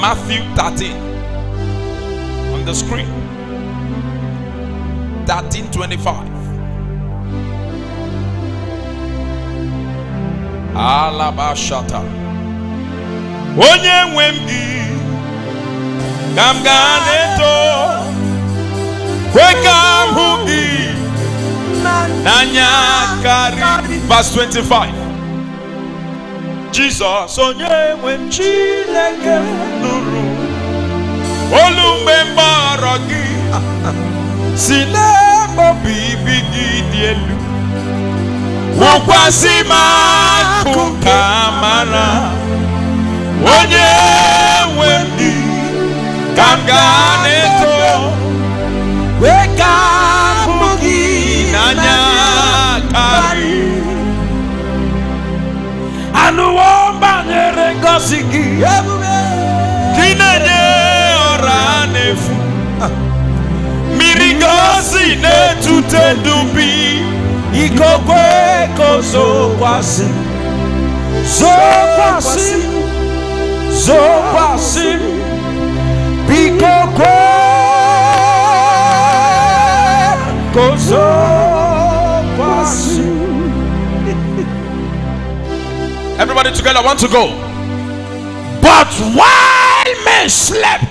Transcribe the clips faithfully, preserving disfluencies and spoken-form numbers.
Matthew thirteen on the screen. thirteen twenty-five. Alabashata. Onye nwemgi Gamganeto Weka hugi Nanya kari. Verse twenty-five. Jesus onye nwem Chineke nuru Olumbe mbarogi Sinebo bibi gidielu Ukwasima kukamara Onye wendi Kamganeto Weka mugi Nanya kari Anuomba nere ngosiki Kinenye oranefu Mirigosi ne tutendubi Ikokwe kozo kwasi Zo kwasi Zo kwasi Bikokwe kozo kwasi. Everybody together want to go. But while men slept,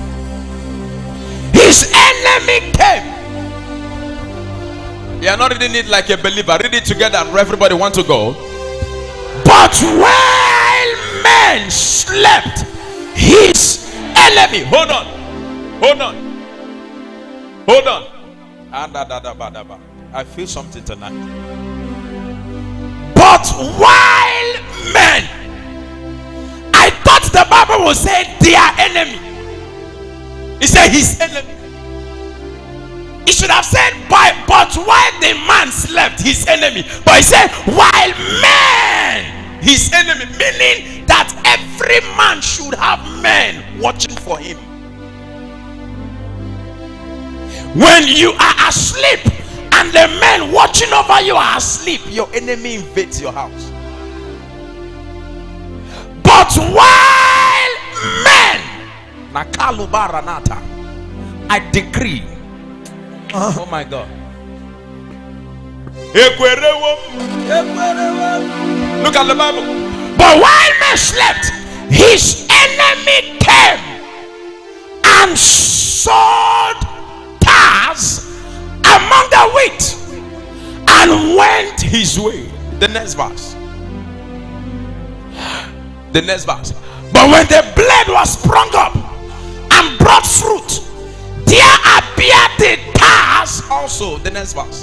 his enemy came. You are not reading it like a believer. Read it together and everybody want to go. But while men slept, his enemy. Hold on. Hold on. Hold on. I feel something tonight. But while men, I thought the Bible would say their enemy. It said his enemy. It should have said by, but while the man slept, his enemy. But it said while men, his enemy, meaning that every man should have men watching for him. When you are asleep and the men watching over you are asleep, your enemy invades your house. But while men, I decree. Uh-huh. Oh my God. Look at the Bible. But while men slept, his enemy came and sowed tares among the wheat and went his way. The next verse. The next verse. But when the blade was sprung up and brought fruit, there appeared the tares also. The next verse.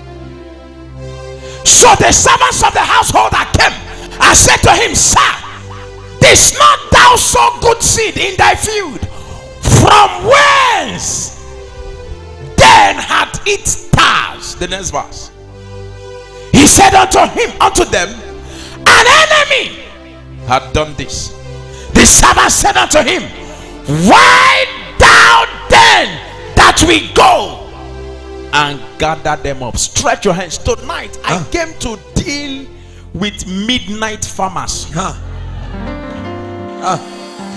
So the servants of the householder came and said to him, Sir, did not thou sow good seed in thy field? From whence then had it tares? The next verse. He said unto him, unto them, an enemy had done this. The servant said unto him, why thou then that we go and gather them up? Stretch your hands. Tonight huh? I came to deal with midnight farmers. Huh? Huh?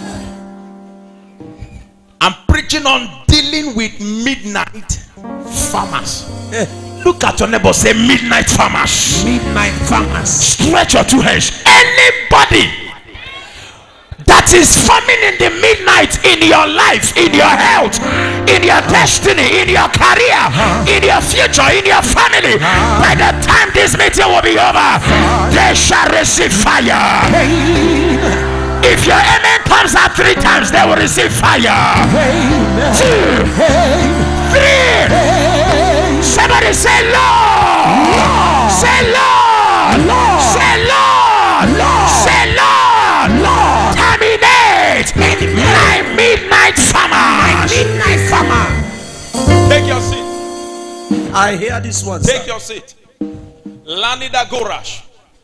I'm preaching on dealing with midnight farmers. Eh. Look at your neighbor, say midnight farmers. Midnight farmers. Stretch your two hands. Anybody that is farming in the midnight in your life, in your health, in your destiny, in your career, in your future, in your family, by the time this meeting will be over, they shall receive fire. If your amen comes out three times, they will receive fire. Two, three. Somebody say Lord. Say Lord. Say Lord. Say Lord. Terminate my midnight farmer. Midnight farmer. Take your seat. I hear this one. Take your seat. Lanida Gorash.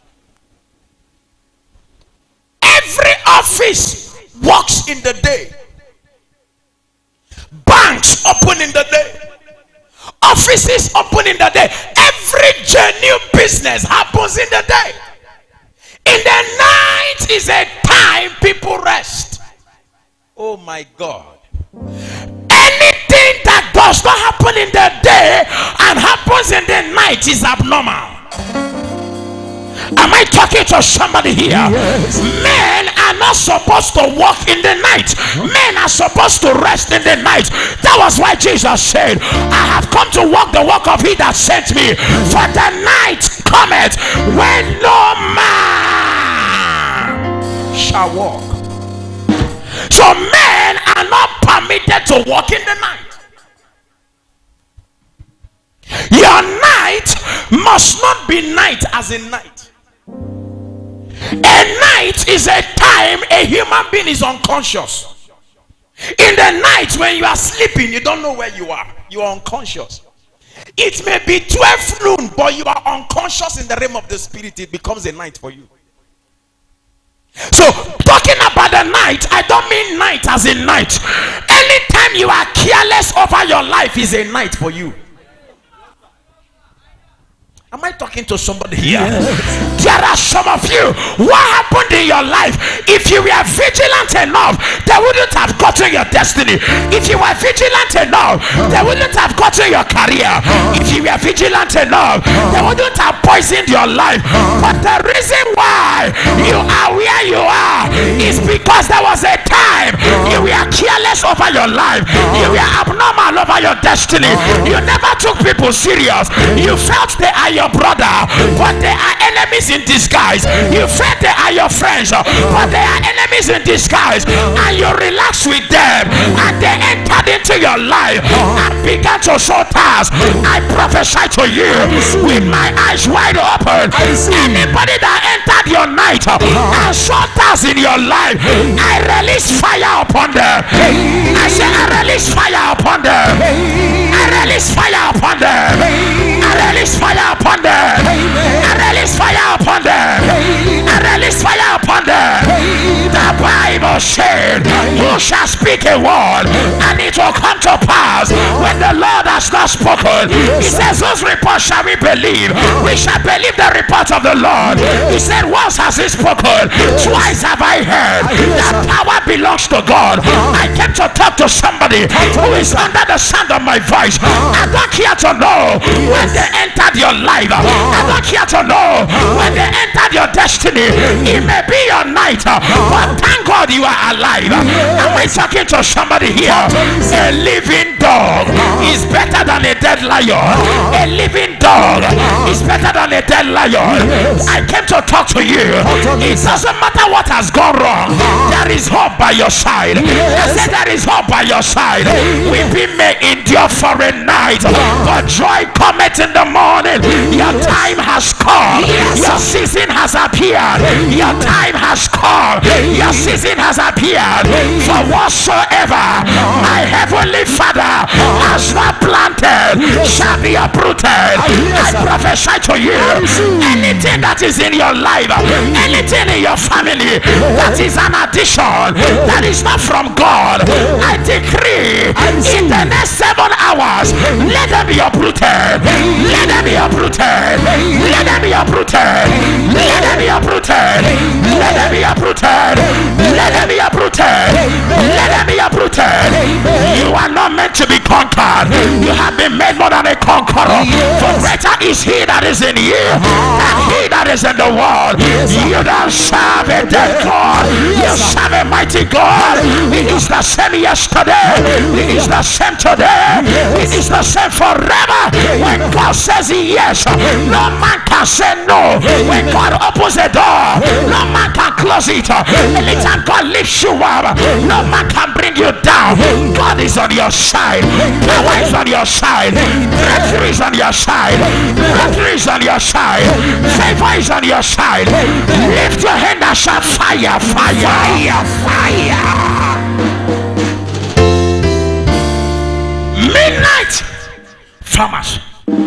Every office works in the day. Banks open in the day. Offices open in the day. Every genuine business happens in the day. In the night is a time people rest. Oh my God. Anything that does not happen in the day and happens in the night is abnormal. Am I talking to somebody here? Yes. Men are not supposed to walk in the night. Men are supposed to rest in the night. That was why Jesus said, I have come to walk the walk of he that sent me. For the night cometh when no man shall walk. So men are not permitted to walk in the night. Your night must not be night as in night. A night is a time a human being is unconscious. In the night when you are sleeping, you don't know where you are. You are unconscious. It may be twelve noon, but you are unconscious in the realm of the spirit. It becomes a night for you. So talking about the night, I don't mean night as in night. Anytime you are careless over your life is a night for you. Am I talking to somebody here? Yes. There are some of you. What happened in your life? If you were vigilant enough, they wouldn't have gotten your destiny. If you were vigilant enough, they wouldn't have gotten your career. If you were vigilant enough, they wouldn't have poisoned your life. But the reason why you are where you are is because there was a time you were careless over your life. You were abnormal over your destiny. You never took people serious. You felt they are your brother, but they are enemies in disguise. You felt they are your friends, but they are enemies in disguise. And you relax with them, and they entered into your life and began to show tasks. I prophesy to you with my eyes wide open. Anybody that entered your night and saw tasks in your life, I release fire upon them. I say I release fire upon them. I release fire upon them. I release fire upon them. I release fire upon them. I release fire upon them. The Bible said, you shall speak a word and it will come to pass when the Lord has not spoken. He says, whose report shall we believe? We shall believe the report of the Lord. He said, once has he spoken, twice have I heard. That power belongs to God. I came to talk to somebody who is under the sound of my voice. I don't care to know when they entered your life. I don't care to know when they entered your destiny. It may be your night, but thank God you are alive. Am I talking to somebody here? A living dog is better than a dead lion. A living dog is better than a dead lion. I came to talk to you. It doesn't matter what has gone wrong. There is hope by your side. I said there is hope by your side. Weeping may endure for a night, but joy cometh in the morning. Your time has come. Your season has appeared. Your time has come. Your season has appeared. For whatsoever my heavenly Father has not planted shall be uprooted. I prophesy to you, anything that is in your life, anything in your family that is an addition, that is not from God, I decree in the next seven hours, let them be uprooted. Let them be uprooted. Let them be uprooted. Let them be uprooted. Let them be uprooted. Let them be uprooted. Let them be uprooted. You are not meant to be conquered. You have been made more than a conqueror. For greater is he that is in you than he that is in the world. You don't serve a dead God. You serve a mighty God. It is the same yesterday. It is the same today. It is the same forever. When God says yes, no man can say no. When God opens a door, no man can close it. Anytime God lifts you up, no man can bring you down. God is on your side. Power is on your side. Breakthrough is on your side. Breakthrough is on your side. Favor is on your side. Lift your hand and shout fire, fire, fire. Midnight farmers.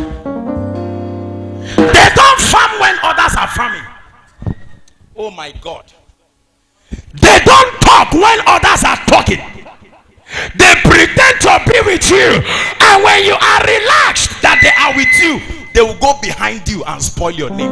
They don't farm when others are farming. Oh my God. They don't talk when others are talking. They pretend to be with you, and when you are relaxed that they are with you, they will go behind you and spoil your name.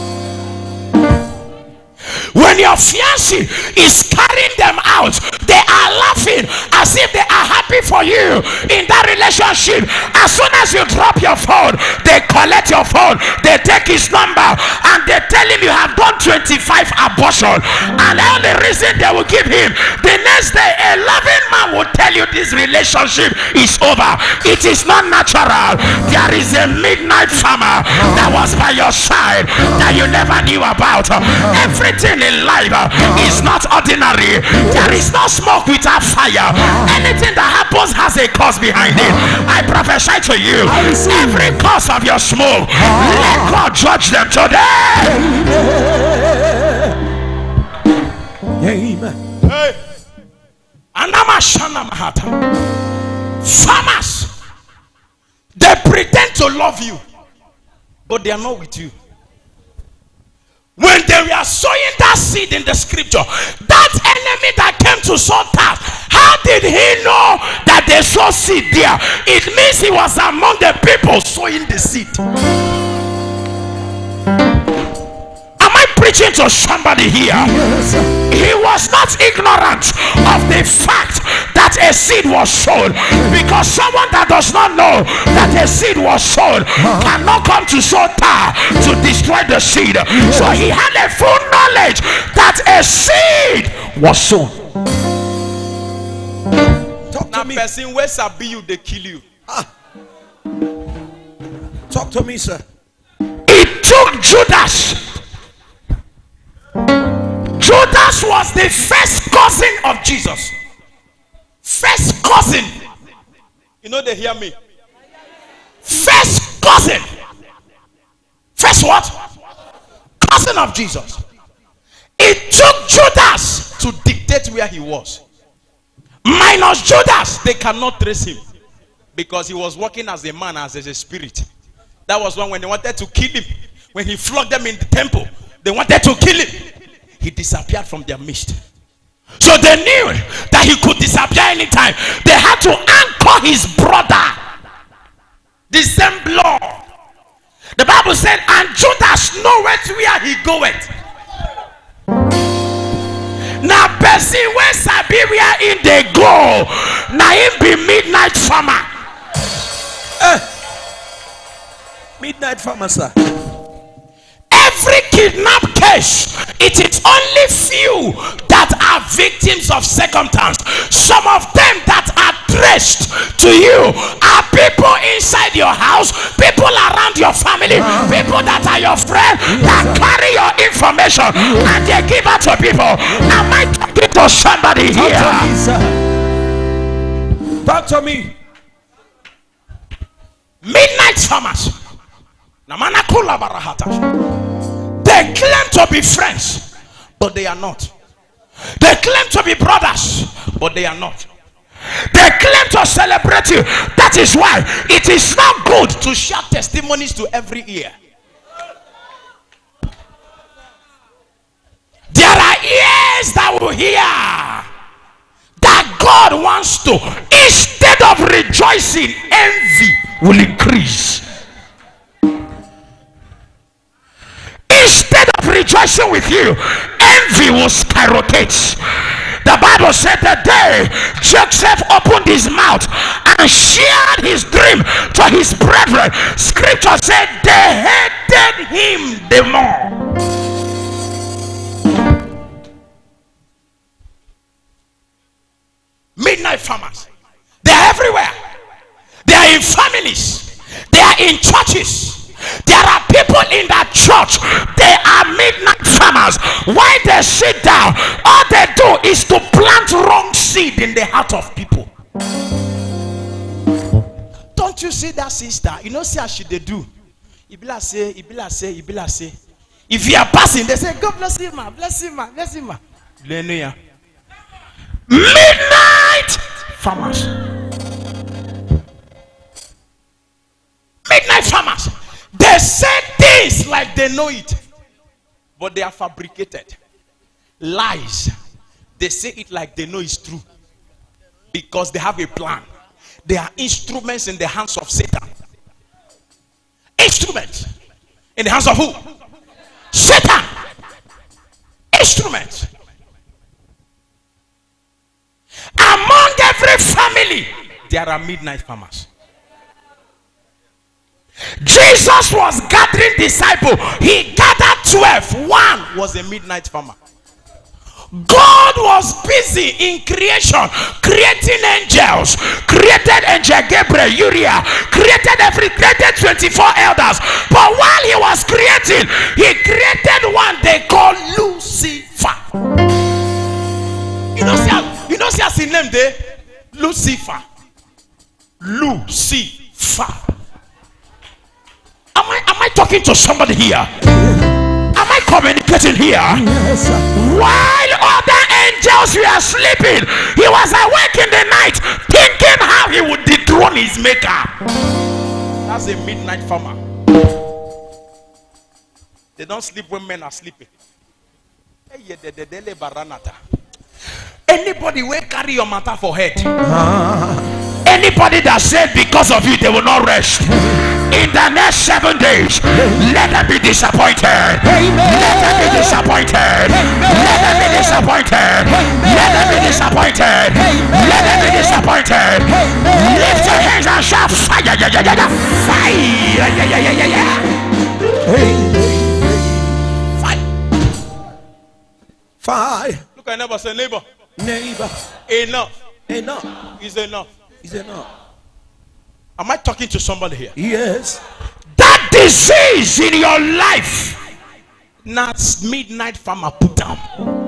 When your fiancé is carrying them out, they are laughing as if they are happy for you in that relationship. As soon as you drop your phone, they collect your phone, they take his number, and they tell him you have done twenty-five abortions. And all the reason they will give him, the next day a loving man will tell you this relationship is over. It is not natural. There is a midnight farmer that was by your side that you never knew about. Everything in life is not ordinary. There is no smoke without fire. Anything that happens has a cause behind it. I prophesy to you, every cause of your smoke, let God judge them today. Amen. Hey. Farmers, they pretend to love you, but they are not with you. When they were sowing that seed in the scripture, that enemy that came to sow that, how did he know that they sow seed there? It means he was among the people sowing the seed. Am I preaching to somebody here? Yes. He was not ignorant of the fact that a seed was sown, because someone that does not know that a seed was sown cannot come to sow tar to destroy the seed. Yes. So he had a full knowledge that a seed was sown. Talk to now me. Person where sabi you, they kill you. Ah. Talk to me, sir. It took Judas. Judas was the first cousin of Jesus. First cousin. You know they hear me. First cousin. First what? Cousin of Jesus. It took Judas To dictate where he was. minus Judas. They cannot trace him because he was working as a man, as a spirit. That was when, when they wanted to kill him, when he flogged them in the temple, they wanted to kill him. He disappeared from their midst. So they knew that he could disappear anytime. They had to anchor his brother, the same blood. The Bible said, and Judas knoweth where he goeth. Now person where sabi where in they go, now him be midnight farmer. Eh. Midnight farmer, sir. Every kidnap case, it is only few that are victims of circumstance. Some of them that are traced to you are people inside your house, people around your family, people that are your friends, that carry your information and they give it to people. Am I talking to somebody here? Talk to me, sir. Talk to me. Midnight farmers. They claim to be friends, but they are not. They claim to be brothers, but they are not. They claim to celebrate you. That is why it is not good to share testimonies to every ear. There are ears that will hear that God wants to. Instead of rejoicing, envy will increase. Instead of rejoicing with you, envy will skyrocket. The Bible said that day Joseph opened his mouth and shared his dream to his brethren. Scripture said they hated him the more. Midnight farmers, they are everywhere. They are in families, they are in churches. There are people in that church, they are midnight farmers. Why they sit down, all they do is to plant wrong seed in the heart of people. Don't you see that sister? You know, see how she they do. Ibila say, Ibila say, Ibila say. If you are passing, they say, God bless you, ma, bless you, ma, bless you, ma. Midnight farmers. Midnight farmers. They say things like they know it, but they are fabricated lies. They say it like they know it's true because they have a plan. They are instruments in the hands of Satan. Instruments in the hands of who? Satan. Instruments. there are midnight farmers. Jesus was gathering disciples. He gathered twelve. One Was a midnight farmer. God was busy in creation, creating angels, created angel Gabriel, Uriah, created every, created twenty-four elders. But while he was creating, he created one they call Lucifer. You know, see, you know, see, as in name there, Lucifer. Lucifer. Am I, am I talking to somebody here? Am I communicating here? Yes, sir. While other angels were sleeping, he was awake in the night, thinking how he would dethrone his maker. That's a midnight farmer. They don't sleep when men are sleeping. Anybody will carry your matter for head. Anybody that said because of you they will not rest, in the next seven days, let them be disappointed. Let them be disappointed. Let them be disappointed. Let them be disappointed. Let them be disappointed. Lift your hands and shout fire. Fire. Fire. Fire. Look at your neighbor, say, neighbor, Neighbor. enough Enough. is enough. Is enough. Am I talking to somebody here? Yes. That disease in your life, Not midnight farmer put down.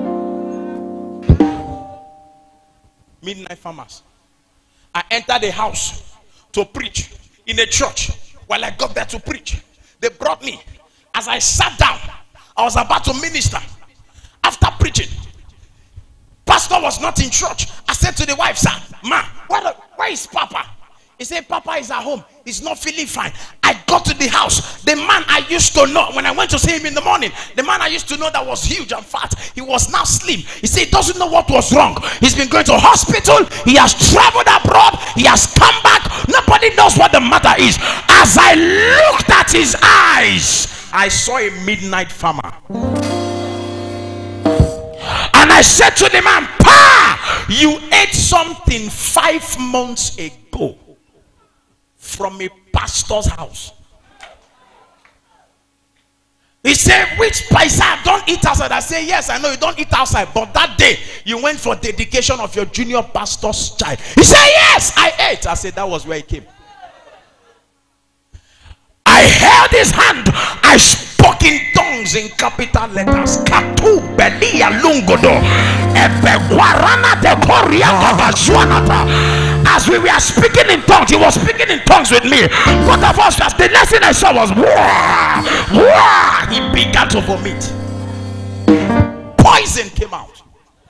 Midnight farmers. I entered a house to preach in a church. While I got there to preach, they brought me. As I sat down, I was about to minister. After preaching, pastor was not in church. I said to the wife, sir, ma, where, where is Papa? He said, Papa is at home. He's not feeling fine. I got to the house. The man I used to know, when I went to see him in the morning, the man I used to know that was huge and fat, he was now slim. He said he doesn't know what was wrong. He's been going to hospital. He has traveled abroad. He has come back. Nobody knows what the matter is. As I looked at his eyes, I saw a midnight farmer. and I said to the man, Pa, You ate something five months ago from a pastor's house. He said, which place? I don't eat outside. I say, yes, I know you don't eat outside. But that day, you went for dedication of your junior pastor's child. He said, yes, I ate. I said, that was where it came. I held his hand. I spoke in tongues in capital letters. Katu belia lungodo. Ebeguarana de Korea Bazuanata. As we were speaking in tongues, he was speaking in tongues with me. Both of us, the next thing I saw was wah, wah. He began to vomit. Poison came out.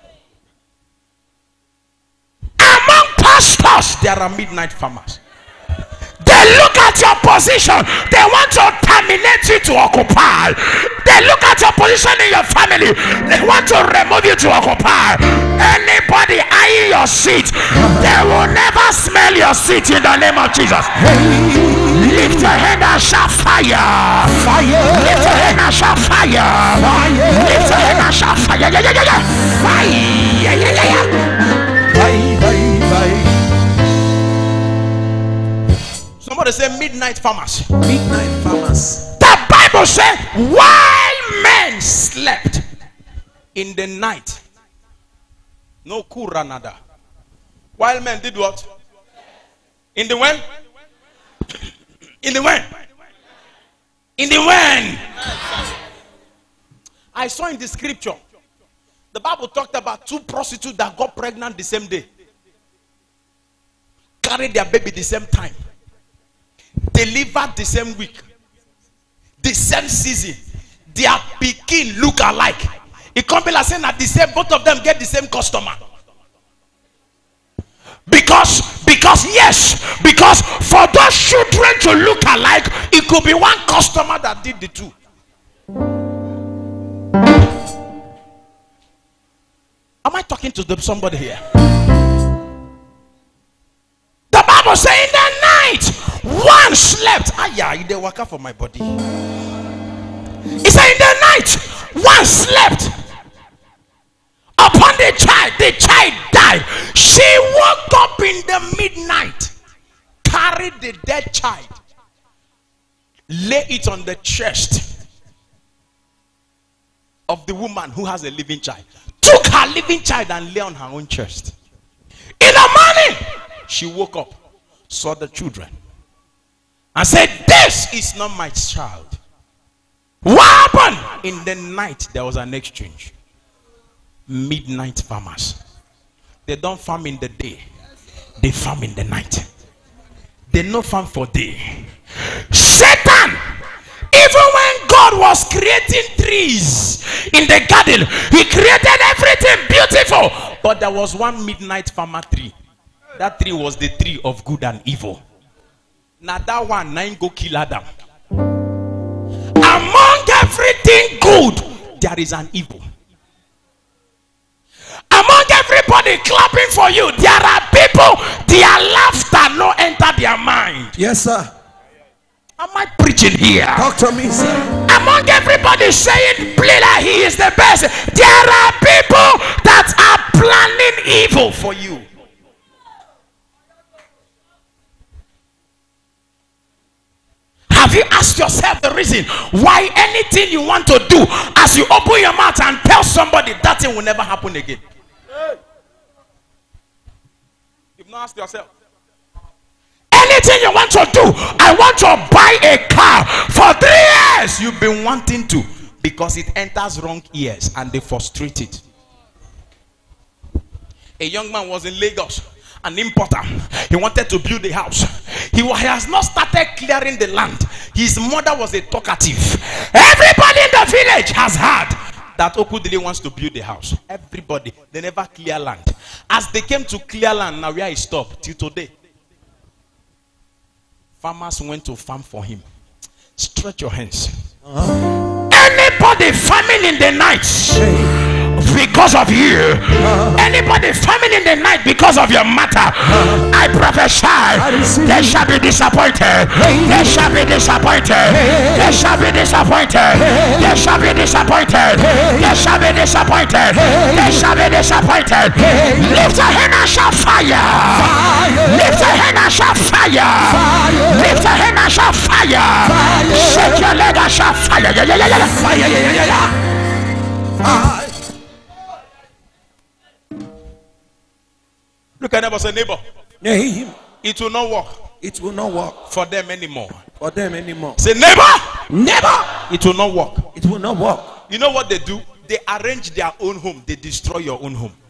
Among pastors, There are midnight farmers. they look at your position, they want to terminate you to occupy. They look at your position in your family, they want to remove you to occupy. Anybody eyeing your seat, they will never smell your seat in the name of Jesus. Lift your hand and shout fire. Fire. Lift your hand and shout fire. Fire. Lift your hand and shout fire. Yeah, yeah, yeah, yeah. Fire. Yeah, yeah, yeah, yeah. Fire. Fire. Somebody say midnight farmers. Midnight farmers. The Bible said, while men slept, In the night. No kuranada. While men did what? In the when? In the when? In the when? I saw in the scripture, the Bible talked about two prostitutes that got pregnant the same day. Carried their baby the same time. Delivered the same week. The same season. Their pikin look alike. It can't be like saying that the same, both of them get the same customer. because because yes, because for those children to look alike, It could be one customer that did the two. Am I talking to the, somebody here? the Bible says in the night one slept. Ah, yeah, they work out for my body. He said in the night one slept upon the child. the child died. She woke up in the midnight, carried the dead child, lay it on the chest of the woman who has a living child, took her living child and lay on her own chest. In the morning, she woke up, saw the children, and said, this is not my child. What happened? In the night, there was an exchange. Midnight farmers. They don't farm in the day. They farm in the night. They no farm for day. Satan, even when God was creating trees in the garden, he created everything beautiful. But there was one midnight farmer tree. That tree was the tree of good and evil. Now that one, nine go kill Adam. Among everything good, there is an evil. Among everybody clapping for you, there are people, their laughter no enter their mind. Yes, sir. Am I preaching here? Talk to me, sir. Among everybody saying, Blila, he is the best, there are people that are planning evil for you. Have you asked yourself the reason why anything you want to do, as you open your mouth and tell somebody, that thing will never happen again? You've not asked yourself. Anything you want to do, I want to buy a car. For three years you've been wanting to, because it enters wrong ears and they frustrate it. A young man was in Lagos, an importer. He wanted to build a house. He has not started clearing the land. His mother was a talkative. Everybody in the village has heard that Okudili wants to build a house. Everybody. They never clear land. As they came to clear land, now where he stopped till today. Farmers went to farm for him. Stretch your hands. Uh-huh. Anybody farming in the night because of you, uh-huh. Anybody farming in the night because of your matter, uh-huh. I prophesy, I they shall be disappointed. Hey. They shall be disappointed. Hey. They shall be disappointed. Hey. They shall be disappointed. Hey. They shall be disappointed. Hey. They shall be disappointed. Hey. Lift a hand and shout fire. Fire. Lift a hand and shout fire. Fire. Lift a hand and shout fire. Fire. Shake your leg and shout fire. Yeah, yeah, yeah, yeah. Fire. Yeah, yeah, yeah, yeah. Fire. Look at neighbor, say neighbor. Yeah, it will not work. It will not work for them anymore. For them anymore. Say neighbor. Never. It will not work. It will not work. You know what they do? They arrange their own home. They destroy your own home.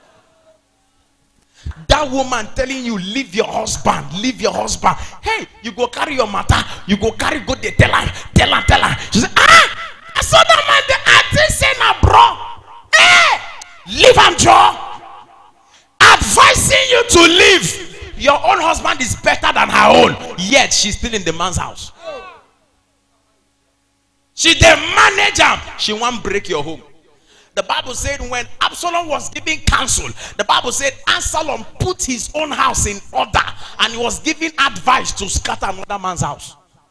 That woman telling you, leave your husband, leave your husband. Hey, you go carry your matter. You go carry, go there, tell her, tell her, tell her. She said, ah, I saw that man, the artist saying, nah, bro. Hey, leave him, Joe. Advising you to leave. Your own husband is better than her own, yet she's still in the man's house. She the manager. She won't break your home. The Bible said when Absalom was giving counsel, the Bible said Absalom put his own house in order and he was giving advice to scatter another man's house.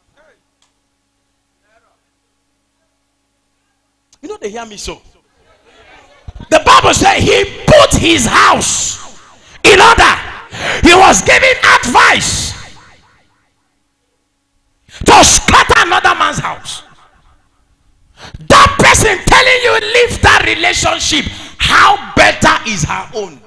You know, they hear me so. The Bible said he put his house in order. He was giving advice to scatter another man's house. That person telling you leave that relationship, how better is her own?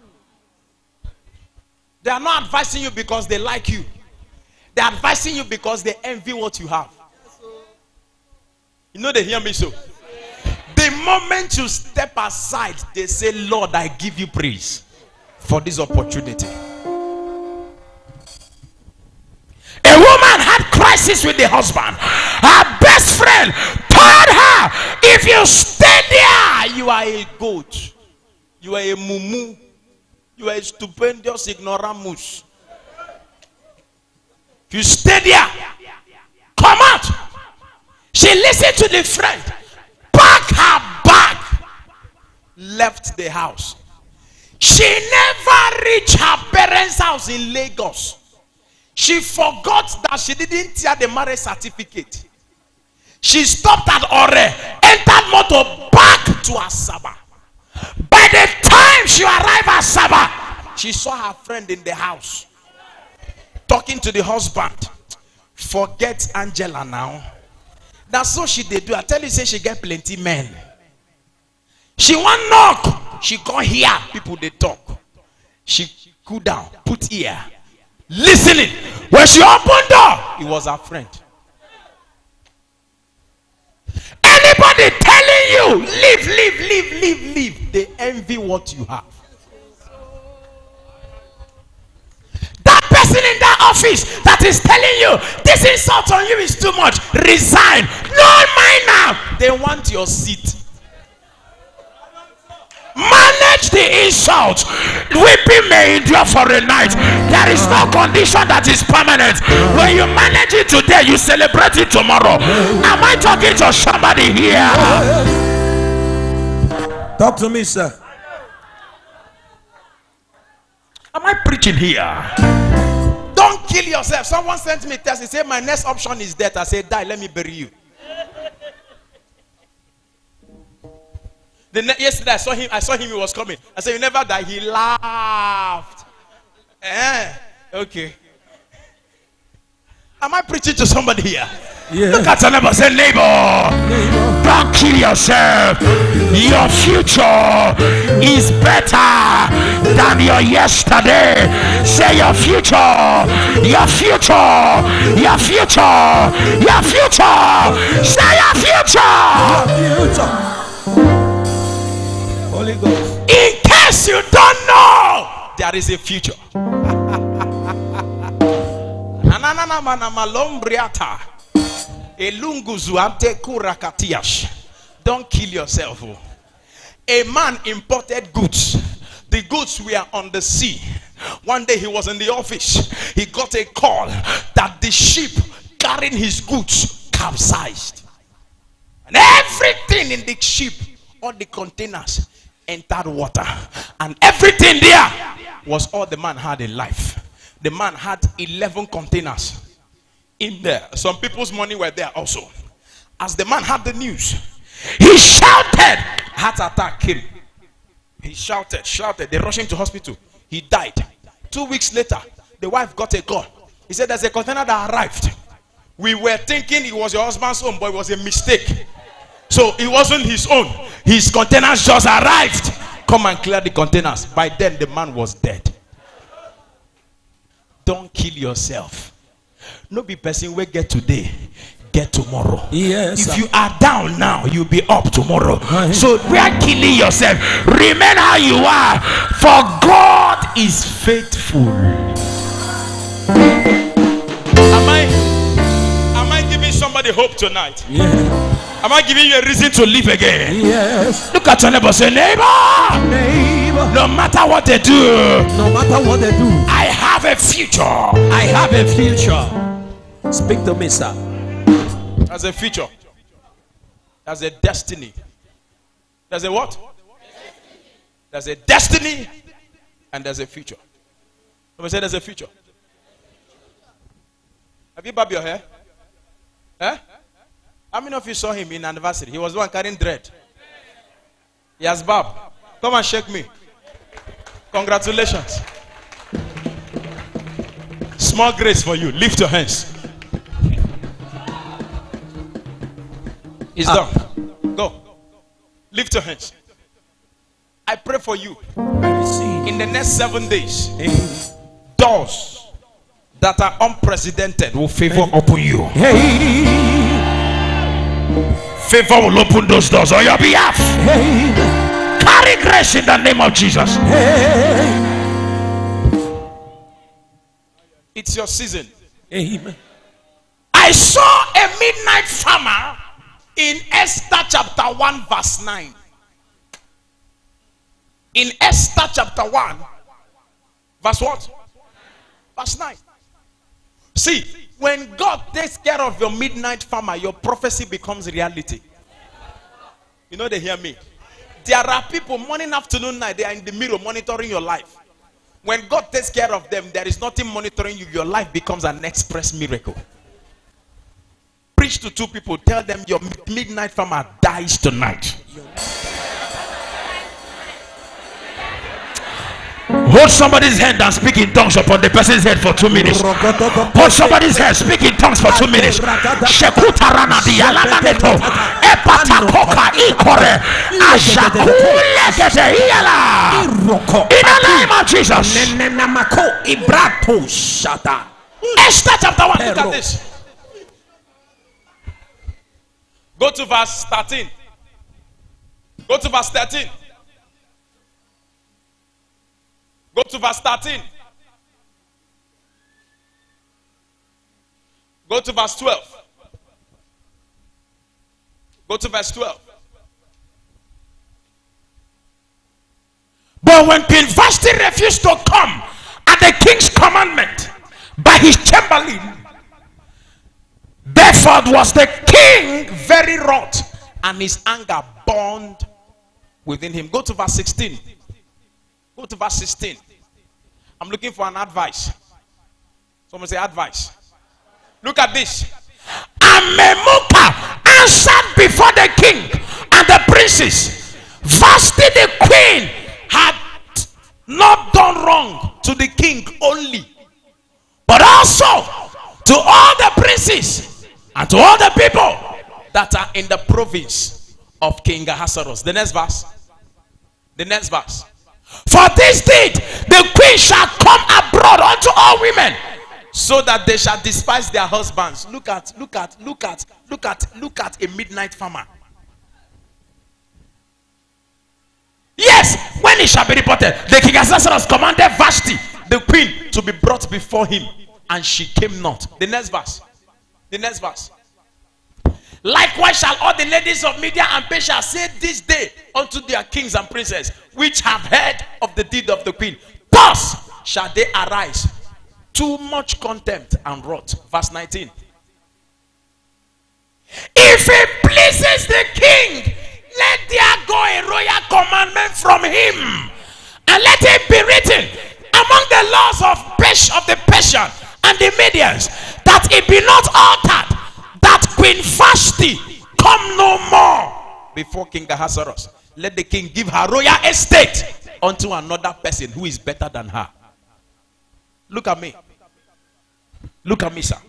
They are not advising you because they like you. They are advising you because they envy what you have. You know, they hear me so. The moment you step aside, they say, Lord, I give you praise for this opportunity. A woman had crisis with the husband. Her best friend told her, if you stay there, you are a goat. You are a mumu. You are a stupendous ignoramus. If you stay there, come out. She listened to the friend, packed her bag, left the house. She never reached her parents' house in Lagos. She forgot that she didn't tear the marriage certificate. She stopped at Ore, entered motor back to Asaba. By the time weeks you arrive at Saba. She saw her friend in the house talking to the husband. Forget Angela now. That's so she did do. I tell you, say she get plenty men. She want knock. She can't hear people they talk. She cool down, put ear, listening. When she opened door, it was her friend. Anybody telling you Leave, leave, leave, leave, leave. They envy what you have. that person in that office that is telling you this insult on you is too much, resign. No, mine now. They want your seat. Manage the insult. Weeping may endure for a night. There is no condition that is permanent. When you manage it today, you celebrate it tomorrow. Am I talking to somebody here? Talk to me, sir. Am I preaching here? Don't kill yourself. Someone sent me a text. He said, my next option is death. I said, die, let me bury you. The yesterday I saw him, I saw him, he was coming. I said, you never die. He laughed. Eh, okay. Am I preaching to somebody here? Yeah. Look at your neighbor, say neighbor, Neighbor. don't kill yourself. Your future is better than your yesterday. Say your future, your future, your future, your future. Say your future. Future. Holy Ghost. In case you don't know, there is a future. Don't kill yourself. A man imported goods. The goods were on the sea. One day he was in the office. He got a call that the ship carrying his goods capsized. And everything in the ship, all the containers, entered water. And everything there was all the man had in life. The man had eleven containers in there. Some people's money were there also. As the man had the news, he shouted. Heart attack came. He shouted, shouted. They rushed him to hospital. He died. Two weeks later, the wife got a call. He said, there's a container that arrived. We were thinking it was your husband's own, but it was a mistake. So it wasn't his own. His containers just arrived. Come and clear the containers. By then, the man was dead. Don't kill yourself. No be person will get today, get tomorrow. Yes. If you are down now, you'll be up tomorrow. So we are killing yourself. Remain how you are, for God is faithful. Am I am I giving somebody hope tonight? Yeah. Am I giving you a reason to live again? Yes. Look at your neighbor, say neighbor, Neighbor. no matter what they do, No matter what they do, I have a future. I have a future. Speak to me, sir. There's a future. There's a destiny. There's a what? There's a destiny and there's a future. Let me say there's a future. Have you bobbed your hair? Eh? How many of you saw him in anniversary? He was the one carrying dread. He has bob. Come and shake me. Congratulations. Small grace for you. Lift your hands. It's Ah. done. Go. Lift your hands. I pray for you. Receive. In the next seven days, Hey. doors that are unprecedented will favor open you. Hey. Favor will open those doors on your behalf. Hey. Carry grace in the name of Jesus. Hey. It's your season. Amen. I saw a midnight Farmer in Esther chapter one verse nine. In Esther chapter one verse what? Verse nine. See, when God takes care of your midnight farmer, your prophecy becomes reality. You know, they hear me. There are people morning, afternoon, night, they are in the mirror monitoring your life. When God takes care of them, there is nothing monitoring you. Your life becomes an express miracle. Preach to two people, tell them your midnight farmer dies tonight. Hold somebody's hand and speak in tongues upon the person's head for two minutes. Hold somebody's head, speak in tongues for two minutes. Shekutarana dialamaneto epatakoka ikore ashakule keteyala. In the name of Jesus. Esther chapter one. Look at this. Go to verse thirteen. Go to verse thirteen. Go to verse thirteen. Go to verse twelve. Go to verse twelve. But when Queen Vashti refused to come at the king's commandment by his chamberlain, therefore was the king very wroth, and his anger burned within him. Go to verse sixteen. Go to verse sixteen. I'm looking for an advice. Someone say advice. Look at this. And Memucan answered before the king and the princes, Vashti the queen Had not done wrong to the king only, but also to all the princes and to all the people that are in the province of King Ahasuerus. The next verse. The next verse. For this deed the queen shall come abroad unto all women, so that they shall despise their husbands. Look at, look at, look at, look at, look at a midnight farmer. yes, when it shall be reported, the king Ahasuerus commanded Vashti The queen to be brought before him, and she came not. The next verse. The next verse. Likewise shall all the ladies of Media and Persia say this day unto their kings and princes, which have heard of the deed of the queen. Thus shall they arise. Too much contempt and wrath. Verse nineteen. If it pleases the king, let there go a royal commandment from him, and let it be written among the laws of Persia, of the Persian and the Medians, that it be not altered, that Queen Vashti come no more Before King Ahasuerus, let the king give her royal estate unto another person who is better than her. Look at me. Look at me, sir.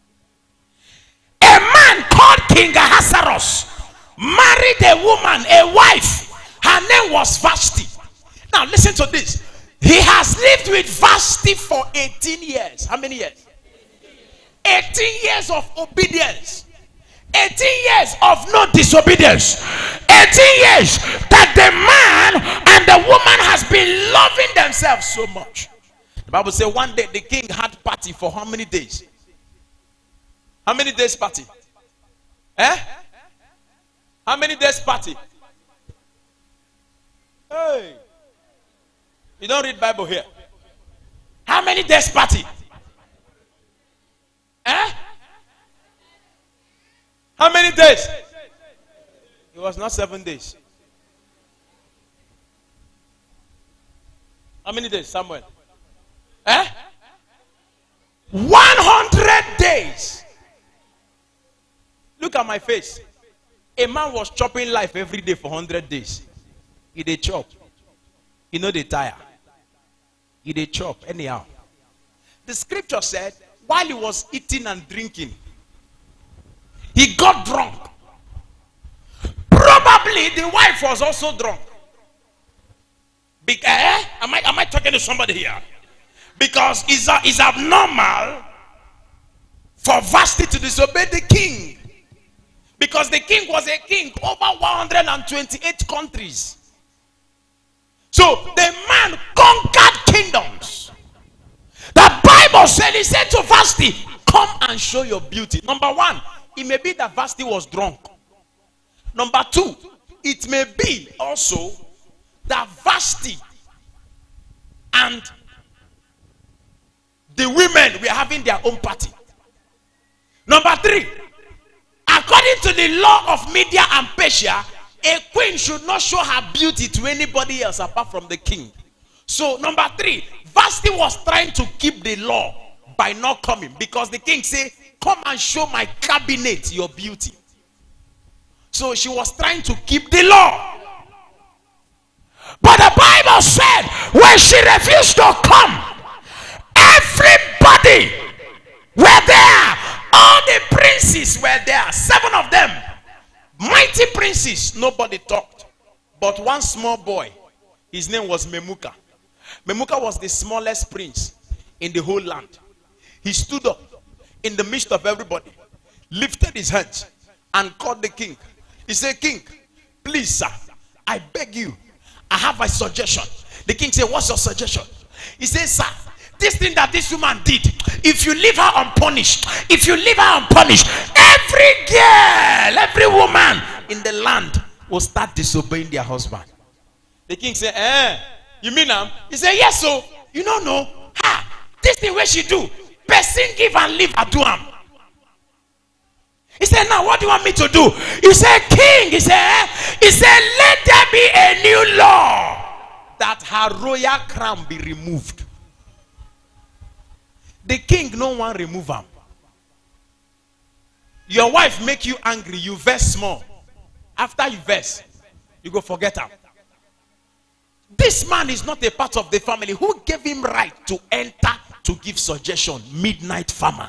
A man called King Ahasuerus married a woman, a wife. Her name was Vashti. Now listen to this. He has lived with Vashti for eighteen years. How many years? eighteen years of obedience. eighteen years of no disobedience. eighteen years that the man and the woman has been loving themselves so much. The Bible says one day the king had party for how many days? How many days party? Eh? How many days party? Hey. You don't read Bible here. How many days party? Eh? How many days? It was not seven days. How many days, Samuel? Eh? one hundred days. Look at my face. A man was chopping life every day for one hundred days. He dey chop. He know they tire. He dey chop anyhow. The scripture said, while he was eating and drinking, he got drunk. Probably the wife was also drunk. Be eh? Am I am I talking to somebody here? Because it's, a, it's abnormal for Vashti to disobey the king. Because the king was a king over one hundred twenty-eight countries. So the man conquered kingdoms. The Bible said, he said to Vashti, come and show your beauty. Number one, it may be that Vashti was drunk. Number two, it may be also that Vashti and the women were having their own party. Number three, according to the law of Media and Persia, a queen should not show her beauty to anybody else apart from the king. So number three, Vashti was trying to keep the law by not coming, because the king said, come and show my cabinet your beauty. So she was trying to keep the law. But the Bible said, When she refused to come, everybody were there. All the princes were there. Seven of them. Mighty princes. Nobody talked. But one small boy, his name was Memuka. Memuka was the smallest prince in the whole land. He stood up in the midst of everybody, lifted his hands, and called the king. He said, King, please, sir, I beg you, I have a suggestion. The king said, what's your suggestion? He said, sir, this thing that this woman did, if you leave her unpunished, if you leave her unpunished, every girl, every woman in the land will start disobeying their husband. The king said, eh, you mean him? He said, yes, so you don't know. Ha, this thing where she do, person give and leave her do him. He said, now what do you want me to do? He said, king, he said, eh? He said, let there be a new law that her royal crown be removed. The king no one remove him. Your wife make you angry, you vex small. After you vex, you go forget her. This man is not a part of the family. Who gave him right to enter to give suggestion? Midnight farmer.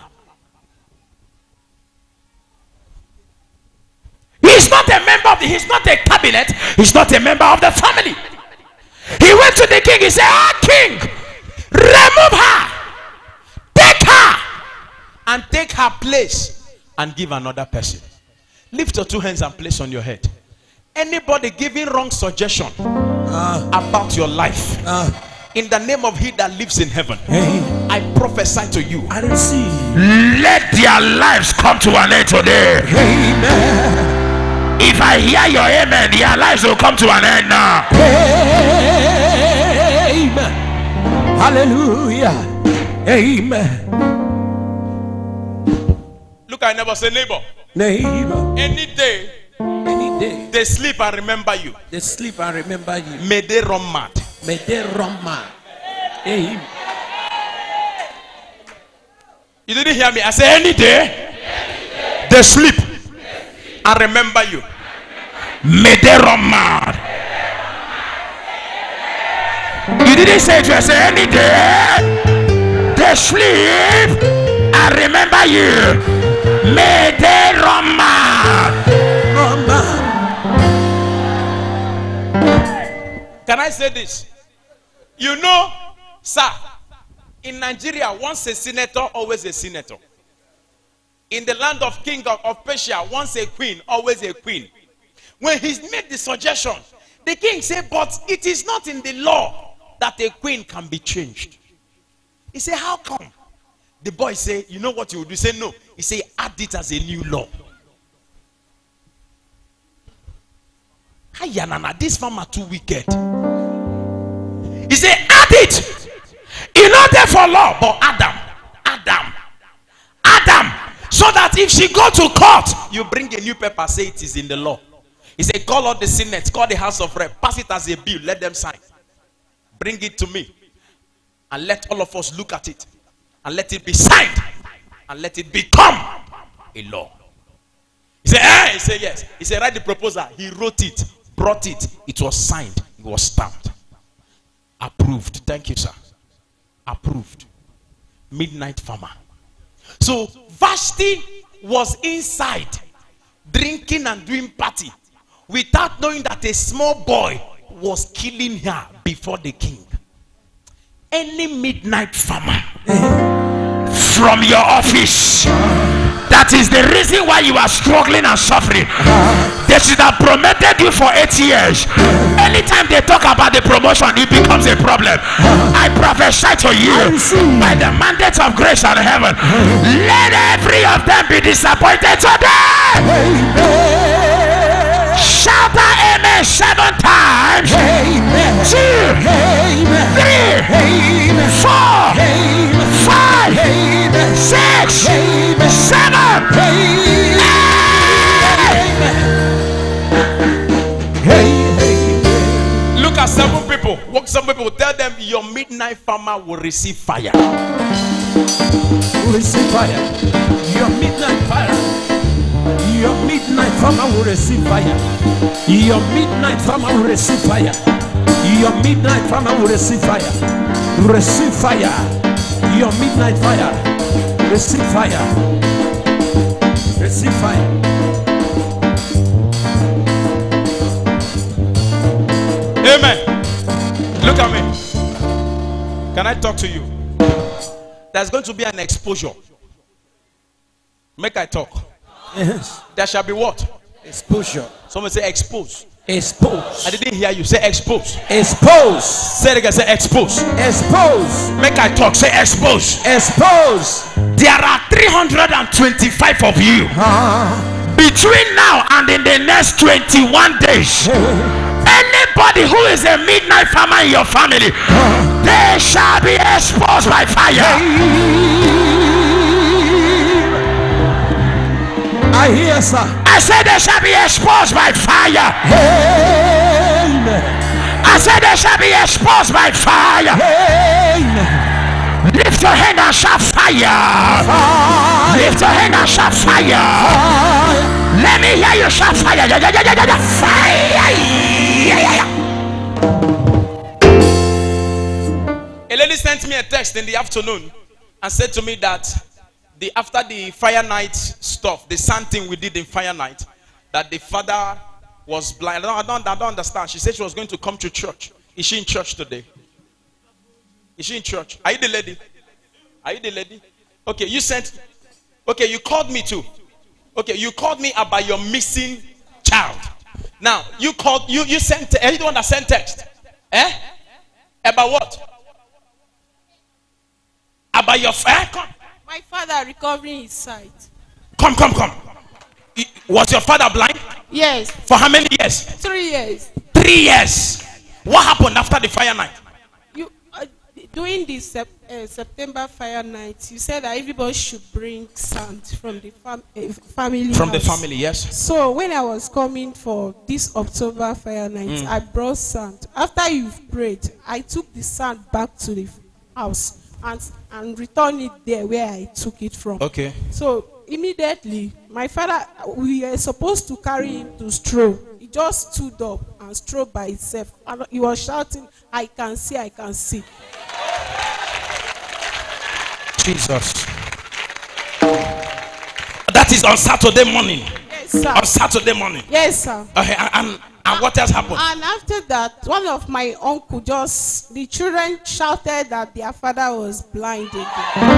He's not a member of the, he's not a cabinet, he's not a member of the family. He went to the king, he said, ah, king, remove her, take her, and take her place and give another person. Lift your two hands and place on your head. Anybody giving wrong suggestion uh, about your life, uh, in the name of he that lives in heaven, hey, I prophesy to you, I receive. Let their lives come to an end today. Amen. If I hear your amen, their lives will come to an end now. Amen. Hallelujah. Amen. Look at neighbor, say neighbor. Neighbor. Any day, any day, they sleep and remember you. They sleep and remember you. May they run mad. May they run mad. Amen. You didn't hear me. I said any day, any day. They sleep and remember you. May they run mad. You didn't say it. I said any day they sleep and remember you. May they run mad. Run mad. Can I say this? You know, sir, in Nigeria, once a senator, always a senator. In the land of king of, of Persia, once a queen, always a queen. When he made the suggestion, the king said, but it is not in the law that a queen can be changed. He said, how come? The boy said, you know what you would do? He said, no. He said, add it as a new law. Hayanana, this farmer too wicked. He said, add it. He not there for law, but Adam. Adam. Adam. So that if she go to court, you bring a new paper, say it is in the law. He said, call out the Senate, call the House of Rep, pass it as a bill, let them sign. Bring it to me. And let all of us look at it. And let it be signed. And let it become a law. He said, eh? He said, yes. He said, write the proposal. He wrote it, brought it. It was signed. It was stamped. Approved. Thank you, sir. Approved. Midnight farmer. So Vashti was inside drinking and doing party without knowing that a small boy was killing her before the king. Any midnight farmer from your office, that is the reason why you are struggling and suffering. They should have promoted you for eight years. Anytime they talk about the promotion, it becomes a problem. I prophesy to you by the mandate of grace and heaven, let every of them be disappointed today. Shout out amen seven times. Amen. Two, Amen. three, Amen. four, Amen. five, Amen. six, Amen. seven. Amen. Amen. Look at seven people. Walk some people. Tell them your midnight farmer will receive fire. Will receive fire. Your midnight fire. Your midnight farmer will receive fire. Your midnight farmer will receive fire. Your midnight farmer will receive fire. Receive fire. Your midnight fire. Receive fire. Receive fire. Amen. Look at me. Can I talk to you? There's going to be an exposure. Make I talk. Yes. There shall be what? Exposure. Someone say expose. Expose. I didn't hear you. Say expose. Expose. Say it again. Say expose. Expose. Make I talk. Say expose. Expose. There are three hundred twenty-five of you. Uh, Between now and in the next twenty-one days, anybody who is a midnight farmer in your family, they shall be exposed by fire. I hear, sir. I said they shall be exposed by fire. Amen. I said they shall be exposed by fire. Amen. Lift your hand and shout fire. Fire. Lift your hand and shout fire. Fire. Let me hear you shout fire. Yeah, yeah, yeah, yeah, yeah. Fire. Yeah, yeah, yeah. A lady sent me a text in the afternoon and said to me that the after the fire night stuff, the same thing we did in fire night, that the father was blind. I don't, I don't, I don't understand. She said she was going to come to church. Is she in church today? Is she in church? Are you the lady? Are you the lady? Okay, you sent. Okay, you called me too. Okay, you called me about your missing child. Now you called. You you sent. Are you the one that sent text? Eh? About what? About your eh? Come. My father recovering his sight. Come, come, come. Was your father blind? Yes. For how many years? Three years. Three years. What happened after the fire night? You uh, during the sep uh, September fire night, you said that everybody should bring sand from the fam uh, family. From house. the family, yes. So when I was coming for this October fire night, mm. I brought sand. After you've prayed, I took the sand back to the house and and returned it there where I took it from. Okay. So immediately, my father, we were supposed to carry him to stroll. He just stood up and strolled by himself. And he was shouting, "I can see, I can see." Jesus. That is on Saturday morning. Yes, sir. On Saturday morning. Yes, sir. Okay, and, and, and what else happened? And after that, one of my uncle just, the children shouted that their father was blind again.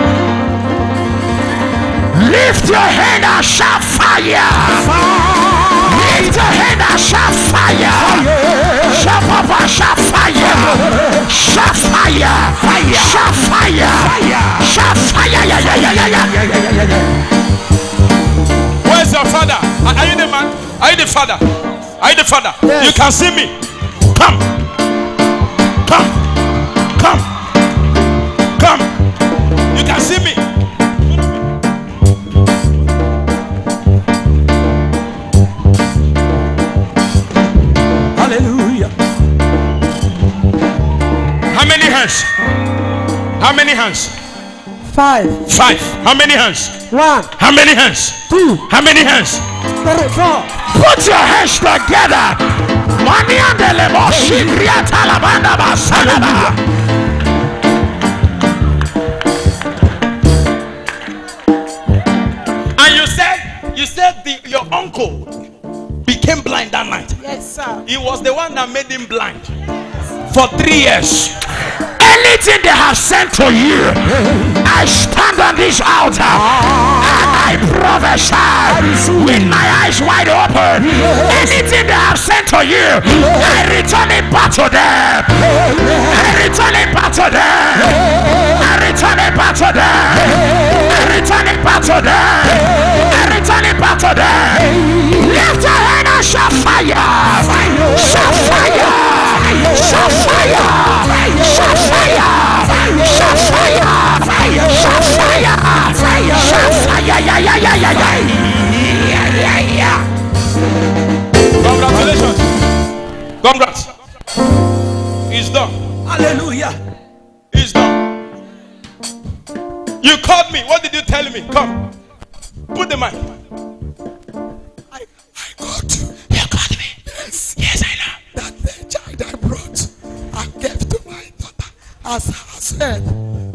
Lift your hand and shout fire. Fire. Lift your hand and shout fire. Fire. Shout papa, shout fire. Shout fire. Fire. Shout fire. Fire. Shout fire. Yeah, yeah, yeah, yeah, yeah, yeah, yeah, yeah. Where's your father? Are, are you the man? Are you the father? Are you the father? Yes. You can see me. Come. Come. Come. Come. You can see me. Hallelujah. How many hands? How many hands? Five. Five. How many hands? One. How many hands? Two. How many hands? Three. Four. Put your hands together. Money and the lebo shibria talabanda basalaba. And you said, you said the, your uncle became blind that night. Yes, sir. He was the one that made him blind for three years. Anything they have sent to you, I stand on this altar and I prophesy with my eyes wide open. Anything they have sent to you, I return it back to them. I return it back to them. I return it back to them. I return it back to them. I return it back to them. Lift your hand and shout fire. Shout fire. Shout fire. Shout fire. Shout fire. Shout fire. Shout fire. Yeah, yeah, yeah, yeah, yeah, yeah, yeah, yeah. Congratulations. Congrats. It's done. Hallelujah. It's done. You called me. What did you tell me? Come. Put the mic. I, I got you. You got me. Yes. Yes, I know. That the child I brought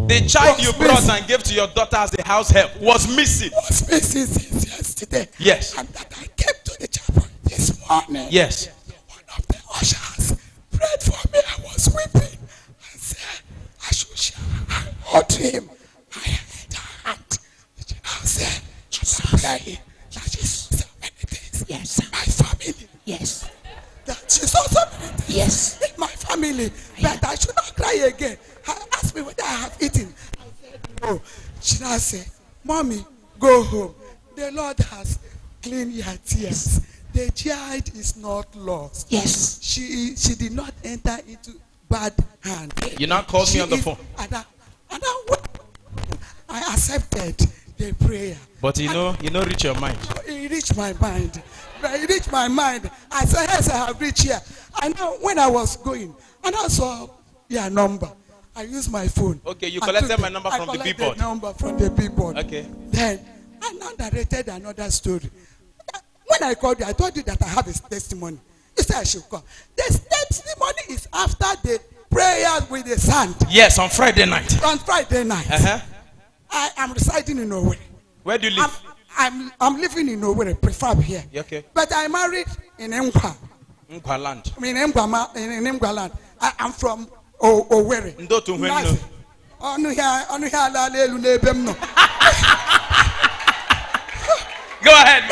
The child Was you brought missing. and gave to your daughter as a house help was missing. Was missing since yesterday. Yes. And that I came to the chapel this morning. Yes. One of the ushers prayed for me. I was weeping and said, I should share. I owed him. I had a hand. I said, she's praying. That she saw so many things. Yes. In my family. Yes. That she saw so many things. Yes. In my family. But I should not cry again. I asked me whether I have eaten. I said, no. She now said, Mommy, go home. The Lord has cleaned your tears. The child is not lost. Yes. She she did not enter into bad hand. You now called She me on the is- phone. And I, and I, went- I accepted the prayer. But you know, you know, reach your mind. It reached my mind. It reached my mind. I said, yes, I have reached here. And now when I was going, and I saw your number, I used my phone. Okay, you I collected took my number I from the collected billboard. number from the billboard. Okay. Then I now narrated another story. When I called you, I told you that I have a testimony. You said I should come. The testimony is after the prayer with the sand Yes, on Friday night. on Friday night. Uh-huh. I am residing in Owerri. Where do you I'm, live? I'm, I'm living in Owerri, prefab here. Yeah, okay. But I married in Mkwa. Nkwaland. I mean, in Mkwa, in, in Mkwa land. I, I'm from o, Owerri. Ndotu Hwenno. Nice. Ọnụ ihe ọnụ ihe ala elu n'ebe m nọ. Go ahead.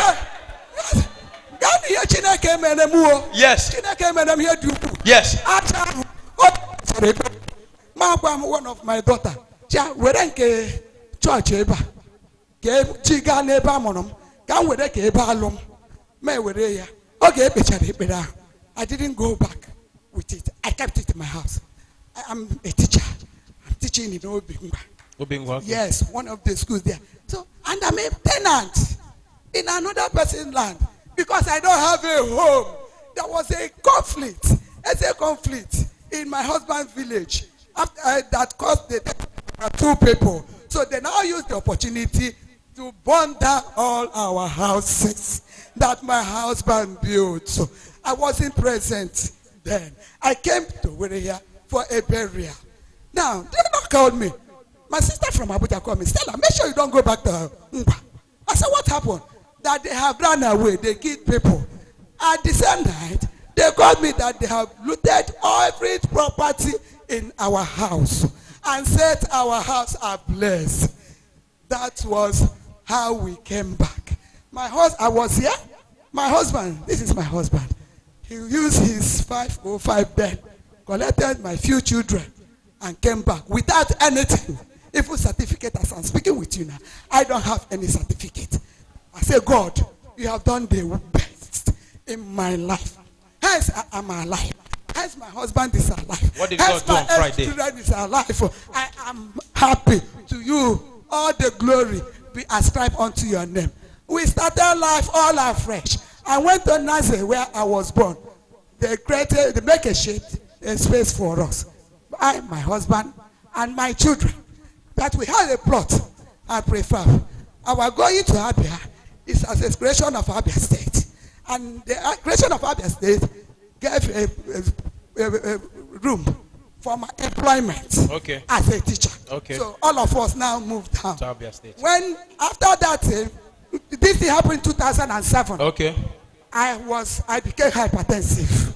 Gaa n'ihe Chineke mere m o. Yes. Chineke mere m ihe dị ukwuu. Yes. Acha ahụ o sere ebe. Ma gwa m one of my daughter. Cha were nke chọọchị ebe a. Ka chi gaa n'ebe a mụrụ m. Ka m were ka ebe alụ m. Ma ewere ya. Oge ekpechara ekpere ahụ. I didn't go back with it. I kept it in my house. I am a teacher. I'm teaching in Obingwa. Obingwa. Yes, one of the schools there. So, and I'm a tenant in another person's land because I don't have a home. There was a conflict, there's a conflict in my husband's village after, uh, that caused the death of two people. So they now use the opportunity to burn down all our houses that my husband built. So I wasn't present then. I came to Wereya for a burial. Now, they not called me. My sister from Abuja called me. Stella, make sure you don't go back to Ngwa. I said, what happened? That they have run away. They killed people. At the same night, they called me that they have looted every property in our house and said our house are blessed. That was how we came back. My hus- I was here. My husband, this is my husband. He used his five oh five bed, collected my few children, and came back without anything. Even certificate, as I'm speaking with you now, I don't have any certificate. I say, God, you have done the best in my life. Hence, I am alive. Hence, my husband is alive. What did Hence, God do my on Friday? children is alive. I am happy to you. All the glory be ascribed unto your name. We started life all afresh. I went to Nazareth where I was born. They created, they make a shape, a space for us. I, my husband, and my children. That we had a plot at prefab. Our going to Abia is as a creation of Abia State. And the creation of Abia State gave a, a, a, a room for my employment Okay. as a teacher. Okay. So all of us now moved down. To Abia State. When, after that, uh, this thing happened in two thousand seven. Okay. I was, I became hypertensive.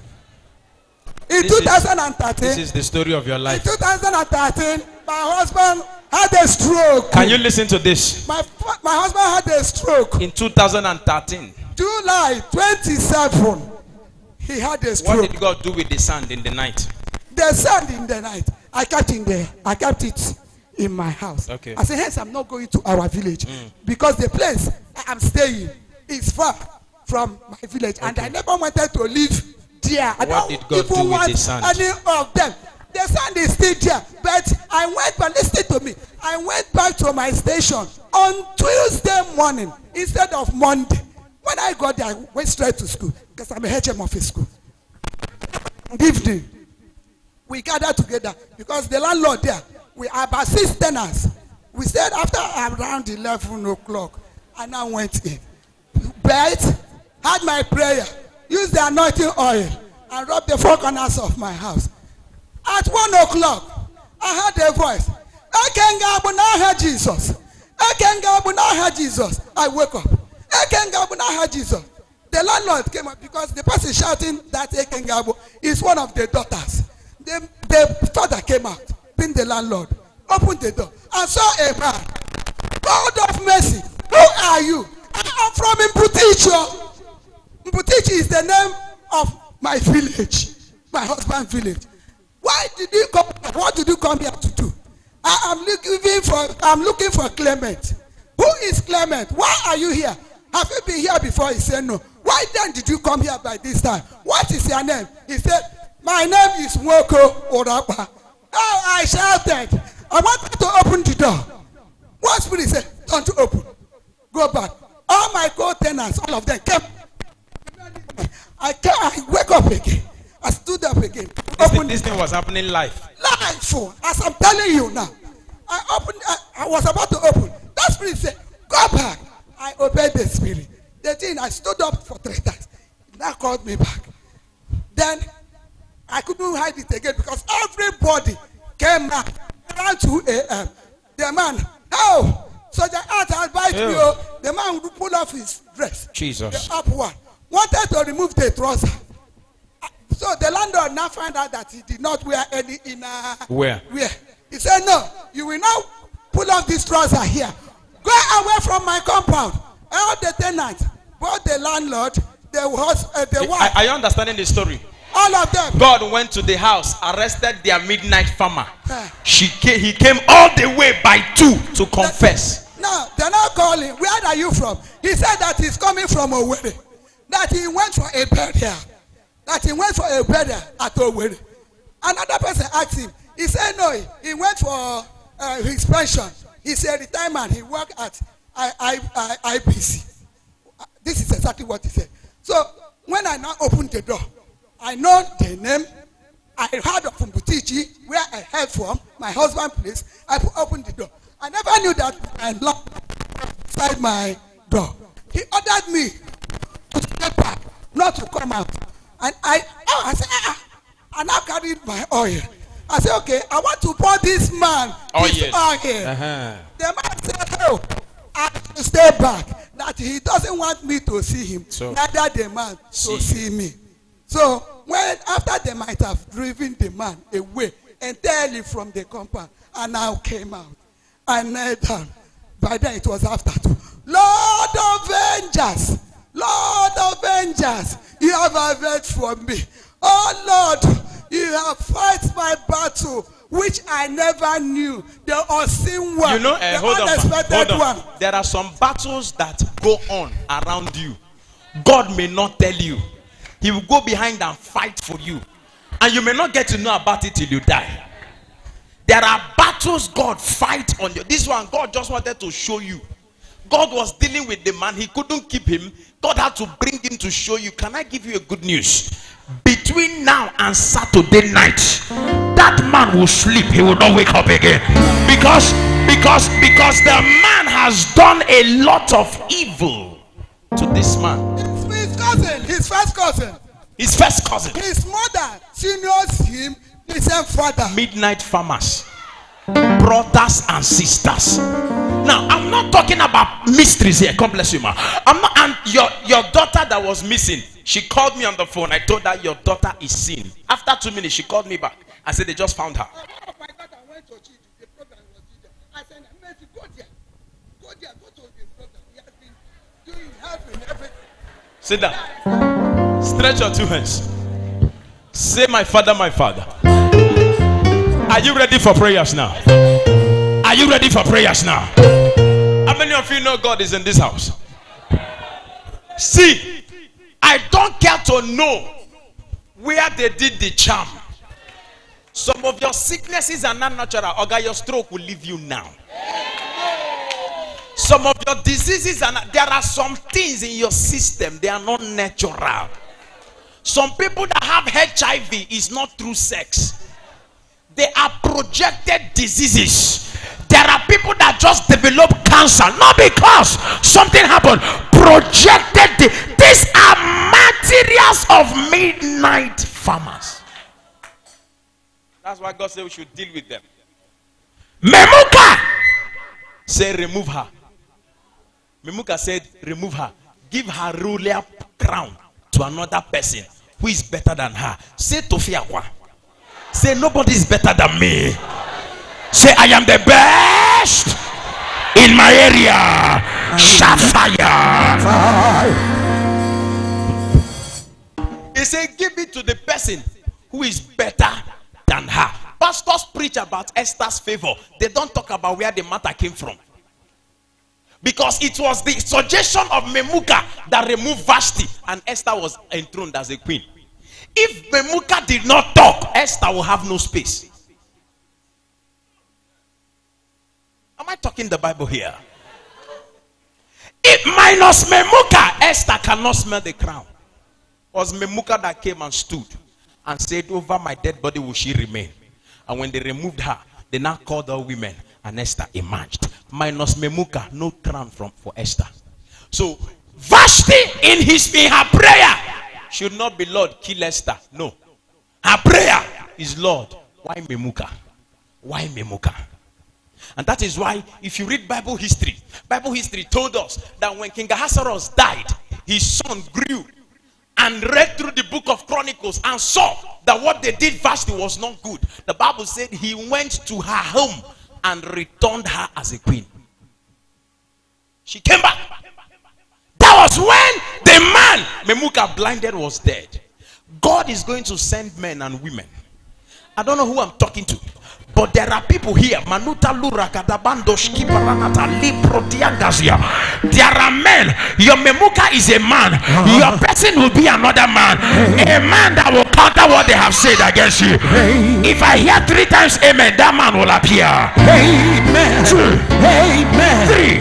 In This is- two thousand thirteen, This is the story of your in life. two thousand thirteen, my husband had a stroke. Can you listen to this? My, fa- my husband had a stroke. In two thousand thirteen, July twenty-seventh, he had a what stroke. did God do with the sand in the night? The sand in the night, I kept in there. I kept it in my house. Okay. I said, hence I'm not going to our village because the place I am staying is far from my village, and I never wanted to live there. I What don't did God even do with want the sand? any of them. The sand is still there, but I went back. Listen to me. I went back to my station on Tuesday morning instead of Monday. When I got there, I went straight to school because I'm a H M of a school. Evening, we gathered together because the landlord there, we are about six tenants. We said after around eleven o'clock, I now went in. But had my prayer, used the anointing oil, and rubbed the four corners of my house. At one o'clock, I heard a voice. Ekenga Bunaha Jesus. Ekenga Bunaha Jesus. I wake up. Ekenga Bunaha Jesus. The landlord came up because the person shouting that Ekenga is one of the daughters. The, the father came out, being the landlord, opened the door and saw a man. God of mercy, who are you? I am from Mbuticho. Mbuticho is the name of my village, my husband's village. Why did you come? What did you come here to do? I am looking for. I'm looking for Clement. Who is Clement? Why are you here? Have you been here before? He said no. Why then did you come here by this time? What is your name? He said, my name is Mwoko Orapa. Oh, I shouted. I wanted to open the door. One spirit said, don't open. Go back. All my co-tenants, all of them came. I came, I wake up again. I stood up again. This, thing, this thing was happening live. Live. As I'm telling you now. I opened, I, I was about to open. That spirit said, go back. I obeyed the spirit. The thing, I stood up for three times. That called me back. Then I couldn't hide it again because everybody came back around two A M The man, oh, so the art advised me, oh, the man would pull off his dress. Jesus. The up one. Wanted to remove the trouser. So the landlord now found out that he did not wear any inner Where? wear. He said, no, you will now pull off this trouser here. Go away from my compound. All the tenants, both the landlord, the house, uh, the wife. Are you understanding the story? All of them. God went to the house, arrested their midnight farmer. Uh, She came, he came all the way by two to confess. Now, they're not calling. Where are you from? He said that he's coming from Owerri. That he went for a burial. That he went for a burial at Owerri. Another person asked him. He said no, he went for uh, his pension. He's a retirement. He worked at I, I, I, I B C. This is exactly what he said. So, when I now opened the door, I know the name. I heard of Mbutichi, where I heard from, my husband's place. I opened the door. I never knew that I locked inside my door. He ordered me to step back, not to come out. And I, oh, I said, ah, ah. I now carried my oil. I said, okay, I want to pour this man Oh, this yes. oil. Uh-huh. The man said, oh, I have to stay back. That he doesn't want me to see him. So, neither the man see to see me. So when after they might have driven the man away entirely from the compound, and now came out and knelt down. By then it was after two. Lord of vengeance, Lord of vengeance, you have avenged for me. Oh Lord, you have fight my battle, which I never knew. The unseen one, You know, uh, the hold on, unexpected hold on. one. There are some battles that go on around you. God may not tell you. He will go behind and fight for you. And you may not get to know about it till you die. There are battles God fight on you. This one, God just wanted to show you. God was dealing with the man. He couldn't keep him. God had to bring him to show you. Can I give you a good news? Between now and Saturday night, that man will sleep. He will not wake up again. Because, because, because the man has done a lot of evil to this man. His cousin, his first cousin, His first cousin. his mother seniors him, the same father. Midnight farmers, brothers and sisters. Now, I'm not talking about mysteries here. God bless you, ma. I'm not. And your your daughter that was missing, she called me on the phone. I told her your daughter is seen. After two minutes, she called me back. I said they just found her. Oh, my daughter went to Chidi. The program was there. I said, Messi, go there, go there, go to the program. He has been doing helping everything. Sit down. Stretch your two hands. Say, my father, my father. Are you ready for prayers now? Are you ready for prayers now? How many of you know God is in this house? See, I don't care to know where they did the charm. Some of your sicknesses are not natural. Oga, your stroke will leave you now. Some of your diseases are not, there are some things in your system, they are not natural. Some people that have H I V is not through sex. They are projected diseases. There are people that just develop cancer, not because something happened. Projected. These are materials of midnight farmers. That's why God said we should deal with them. Memuka Say, remove her. Memuka said, remove her. Give her ruler crown to another person who is better than her. Say, Tofiakwa. Say, nobody is better than me. Say, I am the best in my area. Sapphire. He said, give it to the person who is better than her. Pastors preach about Esther's favor. They don't talk about where the matter came from. Because it was the suggestion of Memuka that removed Vashti, and Esther was enthroned as a queen. If Memuka did not talk, Esther will have no space. Am I talking the Bible here? If minus Memuka, Esther cannot smell the crown. It was Memuka that came and stood and said, over my dead body will she remain. And when they removed her, they now called all women, and Esther emerged. Minus Memuka, no crown from for Esther. So Vashti in his in her prayer should not be, Lord, kill Esther. No. Her prayer is, Lord, why Memuka? Why Memuka? And that is why, if you read Bible history, Bible history told us that when King Ahasuerus died, his son grew and read through the book of Chronicles and saw that what they did Vashti was not good. The Bible said he went to her home and returned her as a queen. She came back. That was when the man Memuka blinded was dead. God is going to send men and women. I don't know who I'm talking to, but there are people here. Manuta Lura Kadabandosh Kiparanata Libro Diangazia. There are men. Your Memuka is a man. Your person will be another man. A man that will counter what they have said against you. If I hear three times amen, that man will appear. Amen. Two. Amen. Three.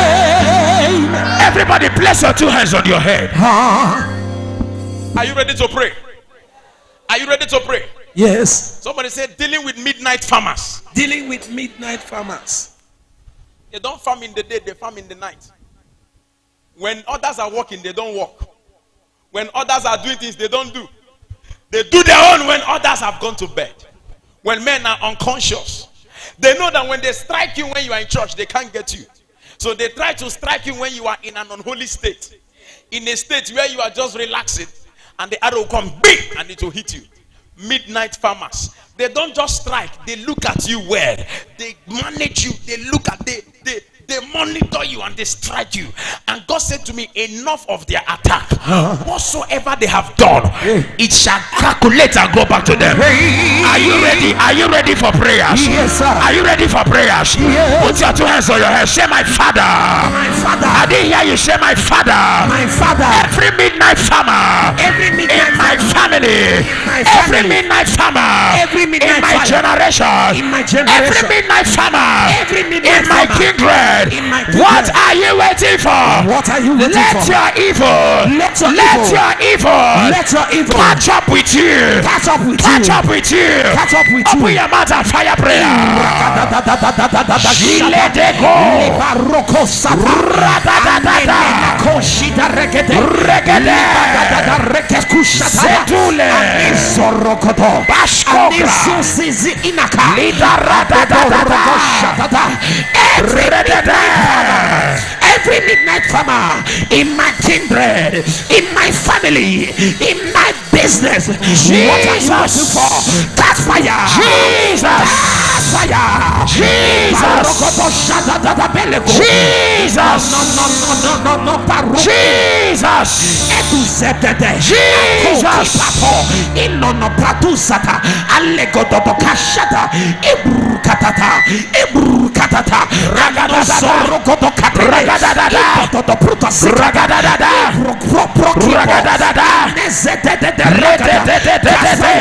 Amen. everybody place your two hands on your head. Are you ready to pray? Are you ready to pray? Yes. Somebody said dealing with midnight farmers. Dealing with midnight farmers. They don't farm in the day, they farm in the night. When others are working, they don't work. When others are doing things, they don't do. They do their own when others have gone to bed. When men are unconscious, they know that when they strike you when you are in church, they can't get you. So they try to strike you when you are in an unholy state. In a state where you are just relaxing, and the arrow will come big and it will hit you. Midnight farmers. They don't just strike, they look at you well. They manage you, they look at, they, they, they monitor you and they strike you. And God said to me, enough of their attack. Uh-huh. Whatsoever they have done, hey, it shall calculate and go back to them. Hey. Are you ready? Are you ready for prayers? Yes, sir. Are you ready for prayers? Yes. Put your two hands on your head. Say, my father. My father. I didn't hear you say, my father. My father. Every midnight farmer. Every midnight in my family. My Every family. midnight farmer. Every midnight in my farmer. generation. In my generation. Every midnight farmer. Every midnight in my farmer. kindred. In my kindred. What are you waiting for? What are you waiting Let for? your evil. Let your Let evil. your evil. Let your evil. Catch up with you. Catch up with Catch you. up with you. Catch up with Open you. your mouth and fire prayer. Let it go. Baroko sata. Radadadada. Koshita rekete. Regede. Rekeskushata. Setule. Sorokoto. Bashkogra. Anisusizi inaka. Lida radadadada. Every midnight, every midnight farmer in my kindred, in my family, in my business, Jesus. what are you waiting for? Catch fire! Jesus. Catch fire! Jesus. Jesus. No, no, no, no, no, no, no, Jesus. Jesus. Inono pratusata, alegododo kashata, ibrukatata, ibrukatata, ragada sorogodo katata, ragadada, ibododo prutas, ragadada, pro pro pro, ragadada, nezedede, ragadada,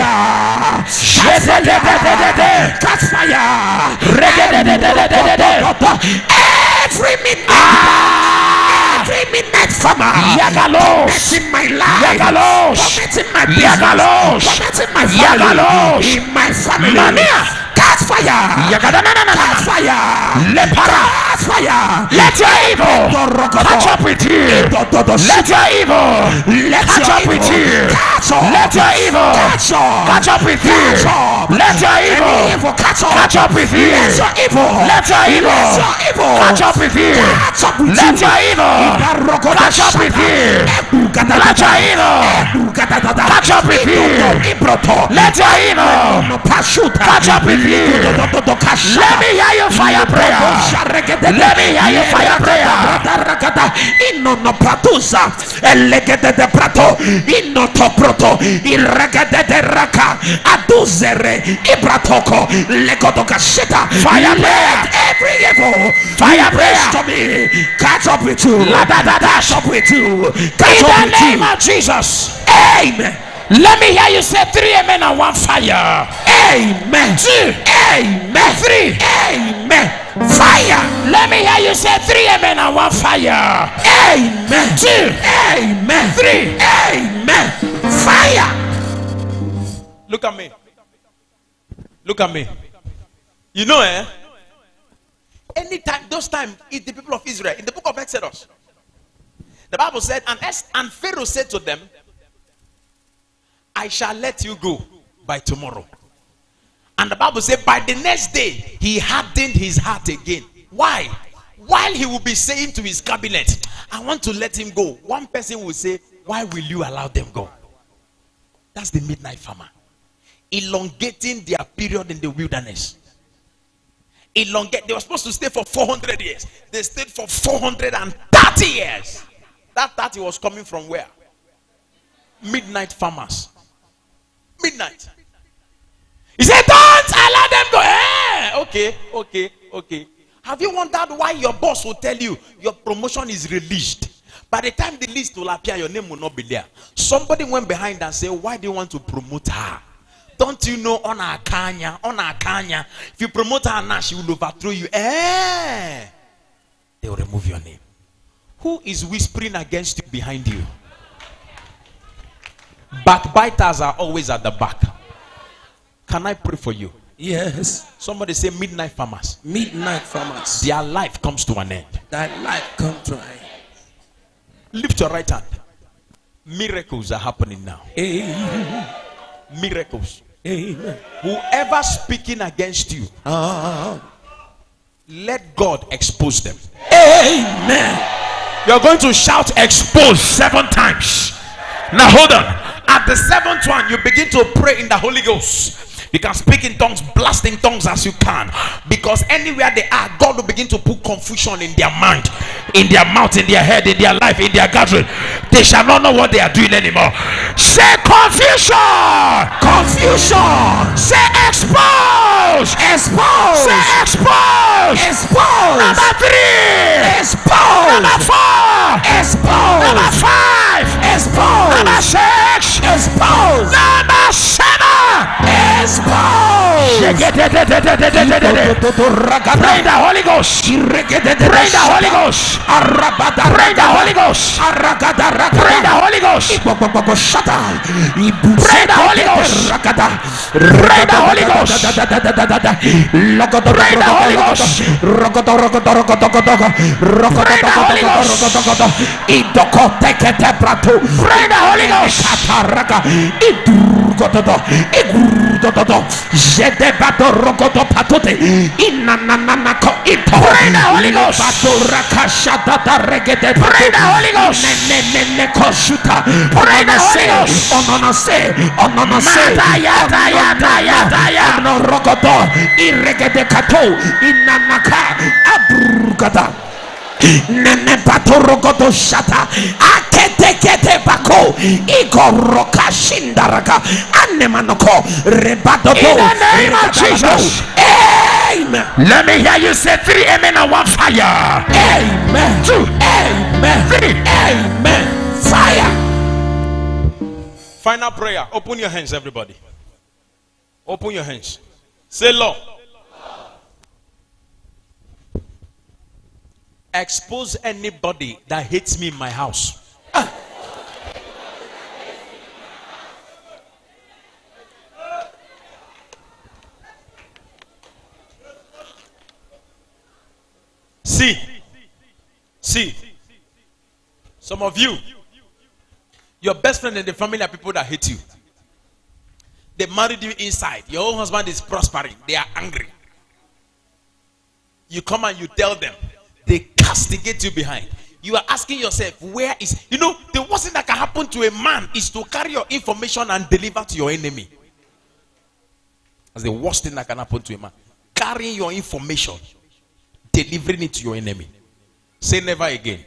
fire, catch fire, ragadada, every midnight, every midnight farmer, Yagalos. in my life, Yagalos. in my business, Yagalos. in my family, Yagalos. in my family, Mania. catch fire. Catch fire. Lepara. Fire. Let your evil catch up with you. Let your evil catch up with you. Let your evil catch up with you. Let your evil catch up with you. Let your evil catch up with you. Let your evil catch up with you. Let your evil catch up with you. Let your evil catch up with you. Let me hear your fire prayer. Let me hear your fire prayer. Inno no pratusa, elegede de prato, inno to proto, irregede de raka, aduzere, ibratoko, legodoka shita. Fire prayer. Every evil, Fire prayer. to me, catch up with you, La da da da. catch up with you, In catch up the with name you. of Jesus. Amen. Let me hear you say three amen and one fire. Amen. Two. Amen. Three. Amen. Fire. Let me hear you say three amen and one fire. Amen. Two. Amen. Three. Amen. Fire. Look at me. Look at me. You know, eh? Anytime, those times, it's the people of Israel. In the book of Exodus, the Bible said, and, Es- and Pharaoh said to them, I shall let you go by tomorrow. And the Bible said, by the next day, he hardened his heart again. Why? While he will be saying to his cabinet, I want to let him go, one person will say, why will you allow them go? That's the midnight farmer. Elongating their period in the wilderness. Elongate. They were supposed to stay for four hundred years. They stayed for four hundred thirty years. That thirty was coming from where? Midnight farmers. Midnight. He said, don't allow them go. Eh, okay, okay, okay. Have you wondered why your boss will tell you your promotion is released? By the time the list will appear, your name will not be there. Somebody went behind and said, why do you want to promote her? Don't you know on our Kanya, on our Kanya, if you promote her now, she will overthrow you. Eh, they will remove your name. Who is whispering against you behind you? Backbiters are always at the back. Can I pray for you? Yes. Somebody say midnight farmers. Midnight farmers. Their life comes to an end. That life come to an end. Lift your right hand. Miracles are happening now. Amen. Miracles. Amen. Whoever speaking against you, Uh, let God expose them. amen. You're going to shout expose seven times. Now hold on. At the seventh one, you begin to pray in the Holy Ghost. You can speak in tongues, blast in tongues as you can. Because anywhere they are, God will begin to put confusion in their mind, in their mouth, in their head, in their life, in their gathering. They shall not know what they are doing anymore. Say confusion. Confusion. Say expose. Expose. Say expose. Expose. Number three. Expose. Number four. Expose. Number five. Expose. Number six. Expose. Number seven. Expose. Pray the Holy Ghost. Pray the Holy Ghost. Pray the Holy Ghost. Pray the Holy Ghost. Pray the Holy Ghost. Pray the Holy Ghost. Pray the Holy Ghost. Pray the Holy Ghost. Pray the Holy Ghost. Pray the Holy Ghost. Pray the Holy Ghost. Pray the Holy Ghost. Mata yata yata yata yata. Nene batorogodo shata akete kete bako igoroka shindaraka anemanoko rebadodo. In the name of Jesus. Amen. Let me hear you say three amen and one fire. Amen. Two. Amen. Three. Amen. Fire. Final prayer. Open your hands, everybody. Open your hands. Say, Lord, expose anybody that hates me in my house. Ah. See, see, some of you, your best friend in the family are people that hate you. They married you inside. Your own husband is prospering. They are angry. You come and you tell them. They castigate you behind. You are asking yourself, where is... You know, the worst thing that can happen to a man is to carry your information and deliver to your enemy. That's the worst thing that can happen to a man. Carrying your information, delivering it to your enemy. Say never again.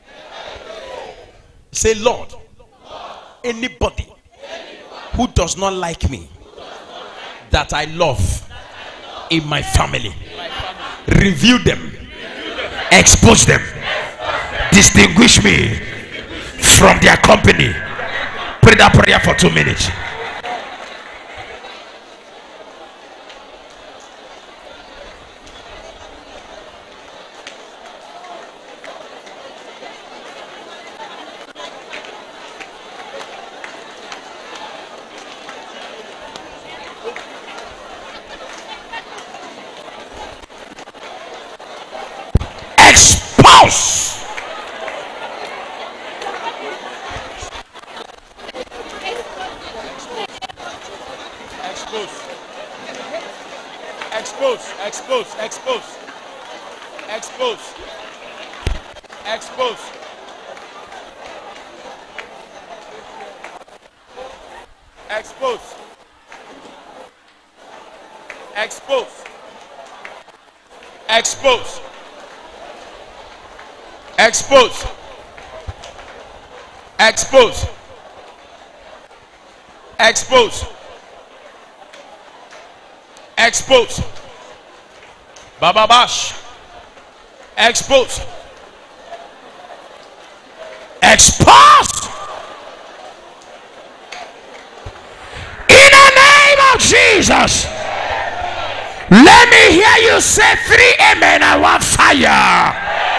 Say, Lord, anybody who does not like me, that I love in my family, review them, expose them, distinguish me from their company. Pray that prayer for two minutes. Expose. Expose, expose, expose, expose, expose, expose, expose, expose, expose, expose, expose. Expose. Baba Bash. Expose. Expose. In the name of Jesus. Let me hear you say three amen. I want fire.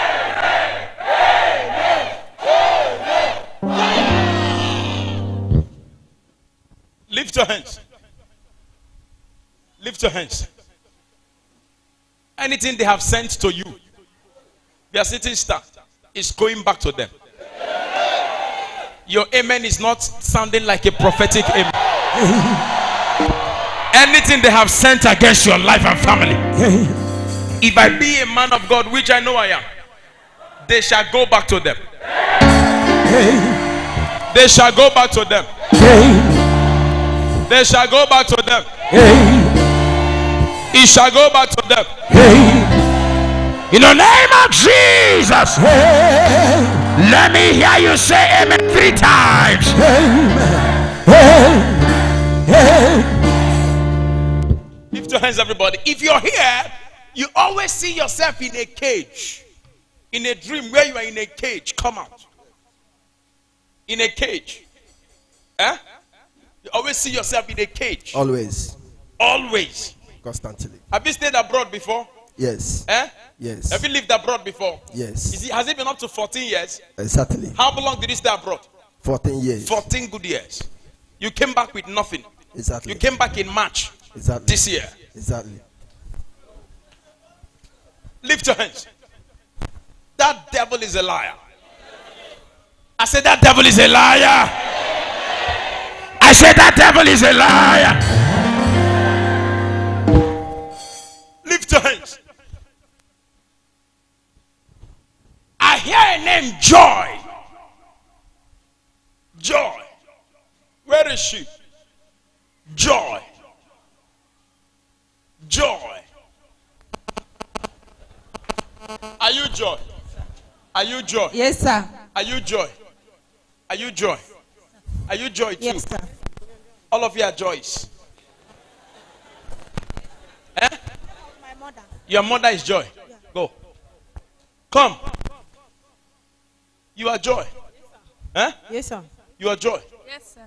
Lift your hands. Lift your hands. Anything they have sent to you, they are sitting stuck, is going back to them. Your amen is not sounding like a prophetic amen. Anything they have sent against your life and family, if I be a man of God, which I know I am, they shall go back to them. They shall go back to them. They shall go back to them. It shall go back to them. In the name of Jesus. Let me hear you say amen three times. Lift your hands, everybody. If you're here, you always see yourself in a cage. In a dream where you are in a cage. Come out. In a cage. Eh? You always see yourself in a cage. Always. Always. Constantly. Have you stayed abroad before? Yes. Eh? Yes. Have you lived abroad before? Yes. Is it, has it been up to fourteen years? Exactly. How long did you stay abroad? fourteen years. fourteen good years. You came back with nothing. Exactly. You came back in March Exactly. this year. Exactly. Lift your hands. That devil is a liar. I said that devil is a liar. I said that devil is a liar. Lift your hands. I hear a name, Joy. Joy. Where is she? Joy. Joy. Are you Joy? Are you Joy? Yes, sir. Are you Joy? Are you Joy? Are you Joy too? Yes, sir. All of you are Joyce. Eh? My mother. Your mother is Joy. Yeah. Go. Come. You are Joy. Eh? Yes, sir. You are Joy. Yes, sir.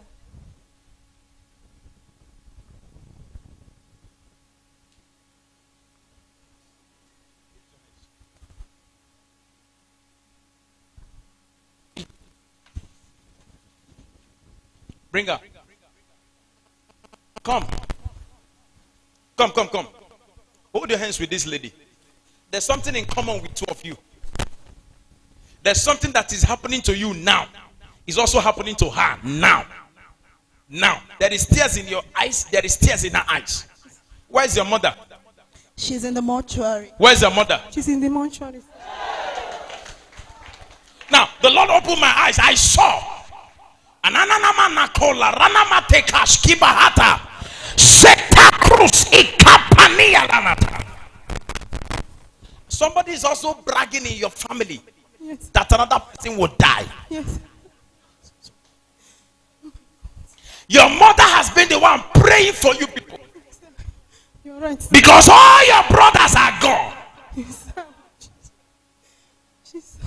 Bring her. Come. Come, come, come. Hold your hands with this lady. There's something in common with two of you. There's something that is happening to you now. It's also happening to her now. Now. There is tears in your eyes. There is tears in her eyes. Where's your mother? She's in the mortuary. Where's your mother? She's in the mortuary. Now, the Lord opened my eyes. I saw. Somebody is also bragging in your family, yes, that another person will die. Yes. Your mother has been the one praying for you people. You're right, sir. Because all your brothers are gone. Yes, sir. Jesus.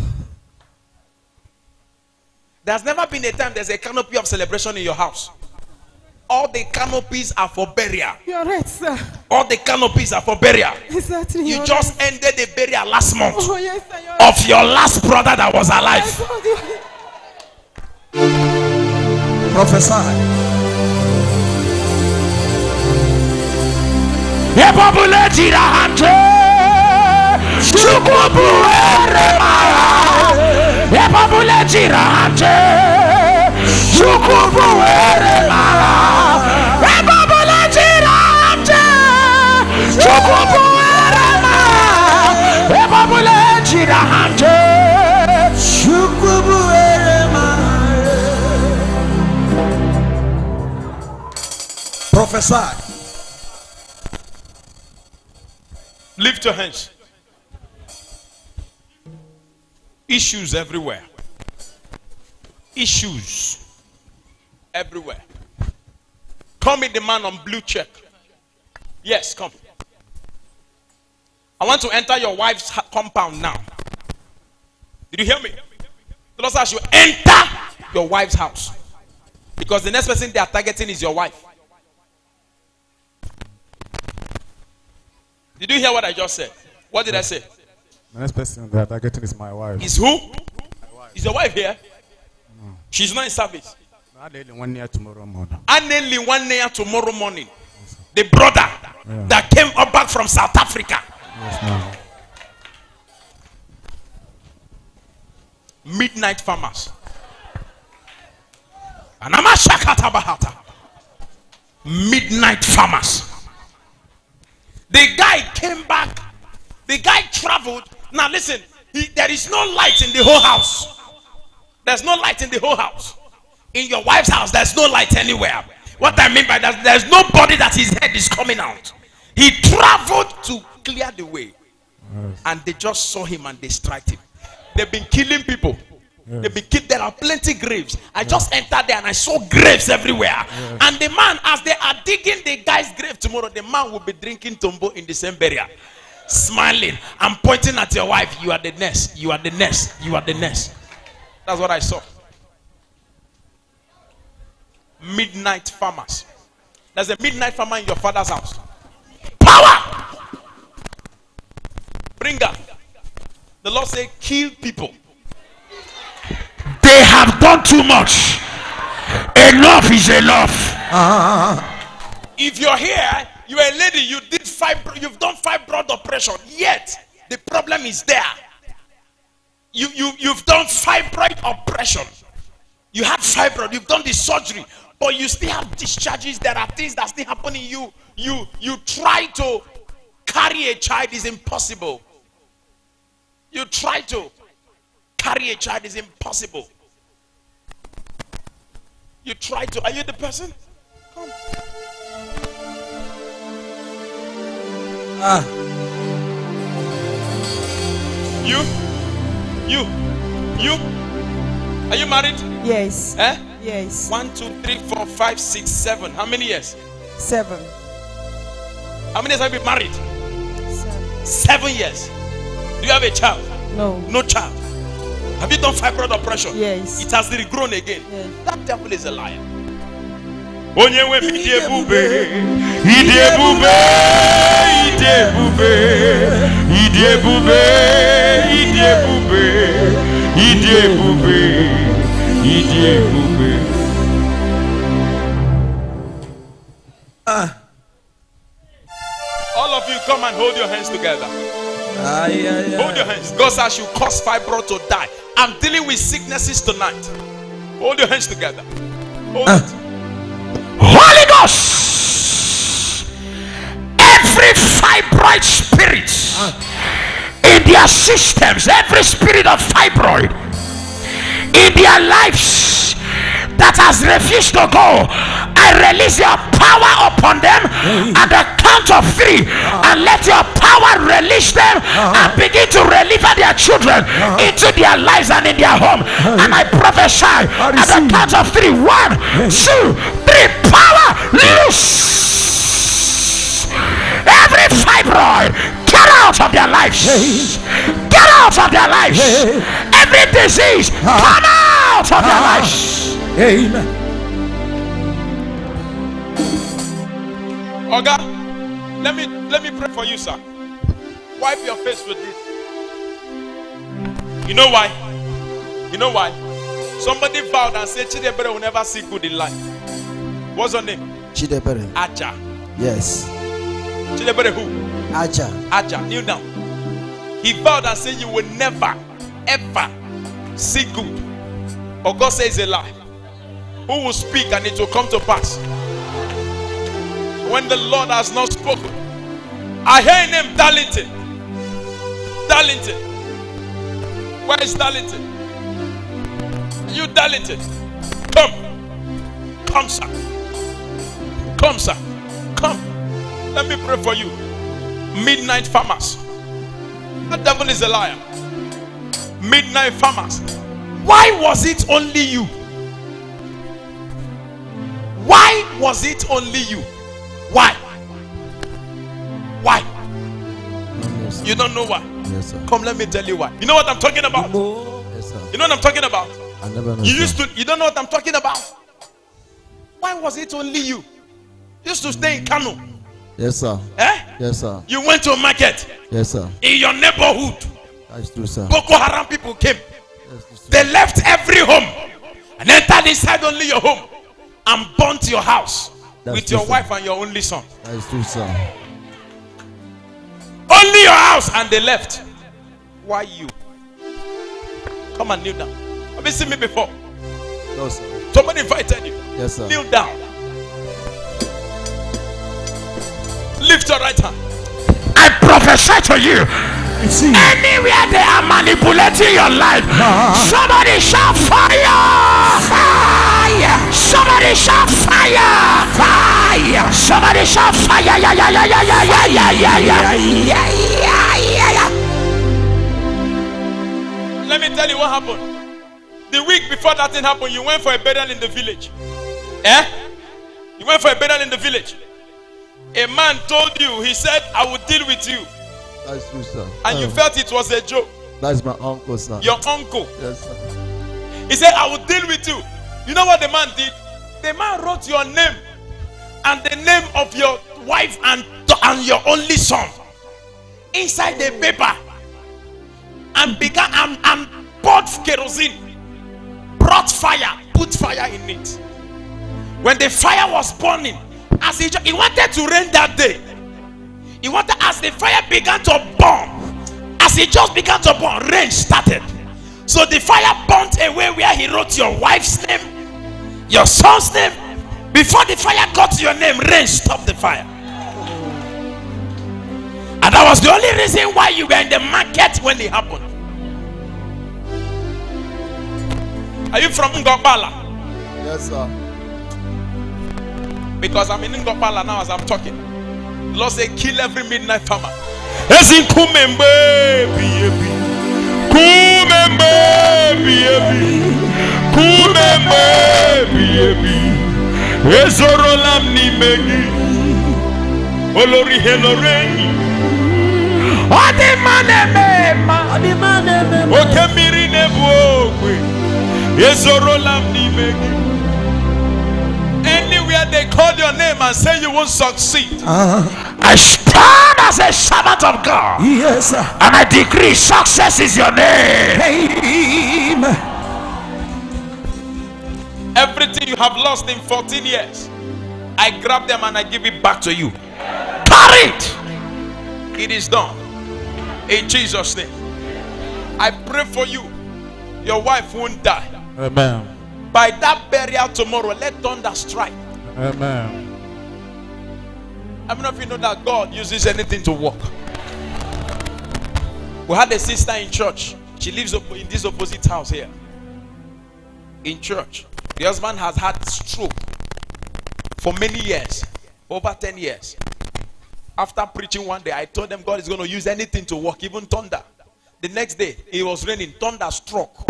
There's never been a time there's a canopy of celebration in your house. All the canopies are for burial. You're right, sir. All the canopies are for burial. Exactly. You you're just right. ended the burial last month. Oh, yes, sir. You're Of right. your last brother that was alive. Prophesy. Prophesy. Lift your hands. Issues everywhere. Issues everywhere. Come with the man on blue check. Yes, come. I want to enter your wife's compound now. Did you hear me? The Lord says you enter your wife's house. Because the next person they are targeting is your wife. Did you hear what I just said? What did I say? The next person they are targeting is my wife. Is who? Is your wife here? No. She's not in service. Only one year tomorrow morning. Only one year tomorrow morning. The brother Yeah. that came up back from South Africa. Yes, ma'am. Midnight farmers. Anamashakata bahata. Midnight farmers. The guy came back. The guy traveled. Now listen, he, there is no light in the whole house. There's no light in the whole house. In your wife's house, there's no light anywhere. What I mean by that, there's nobody that his head is coming out. He traveled to clear the way. Yes. And they just saw him and they struck him. They've been killing people. Yes. They've been killed. There are plenty graves. I just entered there and I saw graves everywhere. Yes. And the man, as they are digging the guy's grave tomorrow, the man will be drinking tombo in the same burial. Smiling and pointing at your wife. You are the nurse. You are the nurse. You are the nurse. That's what I saw. Midnight farmers. There's a midnight farmer in your father's house. Power! Bring her. The Lord said, kill people. They have done too much. Enough is enough. Uh-huh. If you're here, you're a lady, you did fibro, you've done fibroid operation, yet the problem is there. You, you, you've done fibroid operation. You had fibroid, you've done the surgery, but you still have discharges. There are things that still happen in you. You, you try to carry a child, is impossible. You try to carry a child, is impossible. You try to, are you the person? Come. Ah. You, you, you. Are you married? Yes. Eh? Yes. One, two, three, four, five, six, seven. How many years? Seven. How many years have you been married? Seven. Seven years. Do you have a child? No. No child. Have you done fibroid operation? Yes. It has regrown again. Yes. That devil is a liar. Onye we ide bube, ide bube, ide bube, ide bube, ide bube, ide bube, ide bube. Ah. All of you come and hold your hands together. Hold your hands. God says I should cause fibroid to die. I'm dealing with sicknesses tonight. Hold your hands together. Hold Uh. it. Holy Ghost, every fibroid spirit in their systems, every spirit of fibroid in their lives that has refused to go, I release your power upon them at the count of three, and let your power release them and begin to deliver their children into their lives and in their home. And I prophesy at the count of three. One, two, three. Power loose. Every fibroid, get out of their lives. Get out of their lives. Every disease, come out of their lives. Amen. Oga, let me let me pray for you, sir. Wipe your face with this. You know why? You know why? Somebody vowed and said Chidebere will never see good in life. What's her name? Chidebere. Aja. Yes. Chidebere who? Aja. Aja. Kneel down. He vowed and said you will never, ever see good. Or God says a lie. Who will speak and it will come to pass? When the Lord has not spoken. I hear him Darlington. Darlington. Where is Darlington? You Darlington. Come. Come, sir. Come, sir. Come. Let me pray for you. Midnight farmers. The devil is a liar. Midnight farmers. Why was it only you? Why was it only you? Why? Why? Yes, You don't know why? yes, sir. Come, let me tell you why. You know what I'm talking about? Yes, sir. You know what I'm talking about? I never know. You sir. used to, you don't know what I'm talking about? Why was it only you? You used to stay in Kano. Yes, sir. Eh? Yes, sir. You went to a market Yes, sir. in your neighborhood. That's true, sir. Boko Haram people came. That's true, sir. They left every home and entered inside only your home and burnt your house That's with your true, sir. wife and your only son. That's true, sir. Only your house, and they left. Why you? Come and kneel down. Have you seen me before? No, sir. Somebody invited you. Yes, sir. Kneel down. Lift your right hand. I prophesy to you. You see. Anywhere they are manipulating your life, somebody shout fire! Fire! Somebody shout fire! Fire! Somebody shout fire! Yeah, yeah, yeah, yeah, yeah, yeah, yeah, yeah, yeah, yeah, yeah, yeah, yeah. Let me tell you what happened. The week before that thing happened, you went for a burial in the village. Eh? You went for a burial in the village. A man told you, he said, I will deal with you. That's true, sir. And you Oh, felt it was a joke. That's my uncle, sir. Your uncle. Yes, sir. He said, I will deal with you. You know what the man did? The man wrote your name and the name of your wife and, and your only son inside the paper and began and, and poured kerosene, brought fire, put fire in it. When the fire was burning, as he, he wanted to rain that day, he wanted, as the fire began to burn, as it just began to burn, rain started. So the fire burnt away where he wrote your wife's name, your son's name. Before the fire got to your name, rain stopped the fire. And that was the only reason why you were in the market when it happened. Are you from Ngopala? Yes, sir. Because I'm in Ngopala now as I'm talking. The Lord said, kill every midnight farmer. Ezi kumembe biyebi. Kumembe biyebi. Kumembe biyebi. Ezorolam ni megi. Olori heloreni. Adimane mema. Adimane mema. Okemiri nebuokwe. Ezorolam ni megi. Anywhere they call your name and say you won't succeed, Uh-huh. I stand as a servant of God, Yes, sir. and I decree success is your name. Amen. everything you have lost in fourteen years, I grab them and I give it back to you. Carry it. It is done. In Jesus' name. I pray for you. Your wife won't die. Amen. By that burial tomorrow, let thunder strike. Amen. I don't know if you know that God uses anything to work. We had a sister in church. She lives in this opposite house here. In church. The husband has had stroke for many years. Over ten years. After preaching one day, I told them God is going to use anything to work, even thunder. The next day, it was raining. Thunder struck.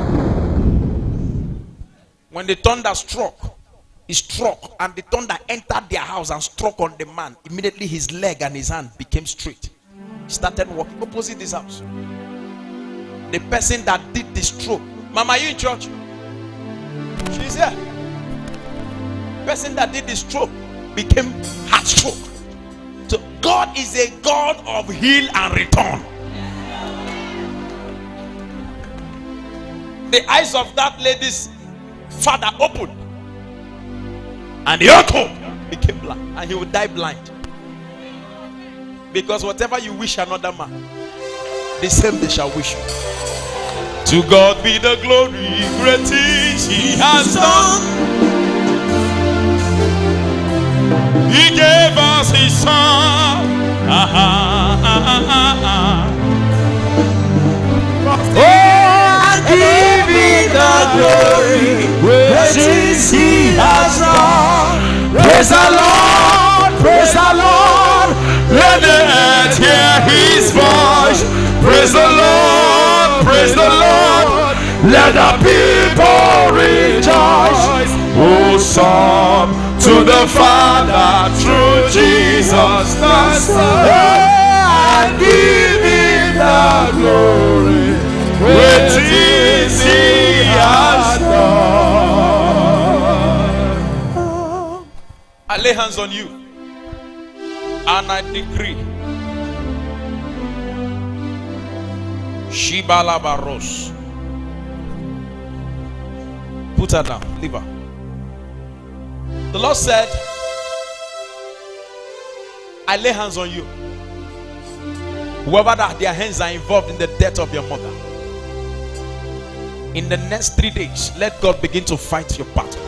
When the thunder struck, it struck, and the thunder entered their house and struck on the man. Immediately, his leg and his hand became straight. He started walking opposite this house. The person that did the stroke, Mama, are you in church? She's here. The person that did the stroke became heart stroke. So God is a God of heal and return. The eyes of that lady's father opened, and the uncle became blind, and he would die blind. Because whatever you wish another man, the same they shall wish you. To God be the glory, great things He has done. He gave us His Son. Ah, ah, ah, ah, ah. Oh, give me the glory, great things He has done. Praise the Lord, praise the Lord. Let the earth hear His voice. Praise the Lord, praise the Lord. Let the people rejoice. Oh, song to the Father through Jesus the Son. And give Him the glory, Great things He has done. I lay hands on you and I decree Shibala Baros. Put her down, leave her. The Lord said, I lay hands on you. Whoever that their hands are involved in the death of your mother, in the next three days, let God begin to fight your battle.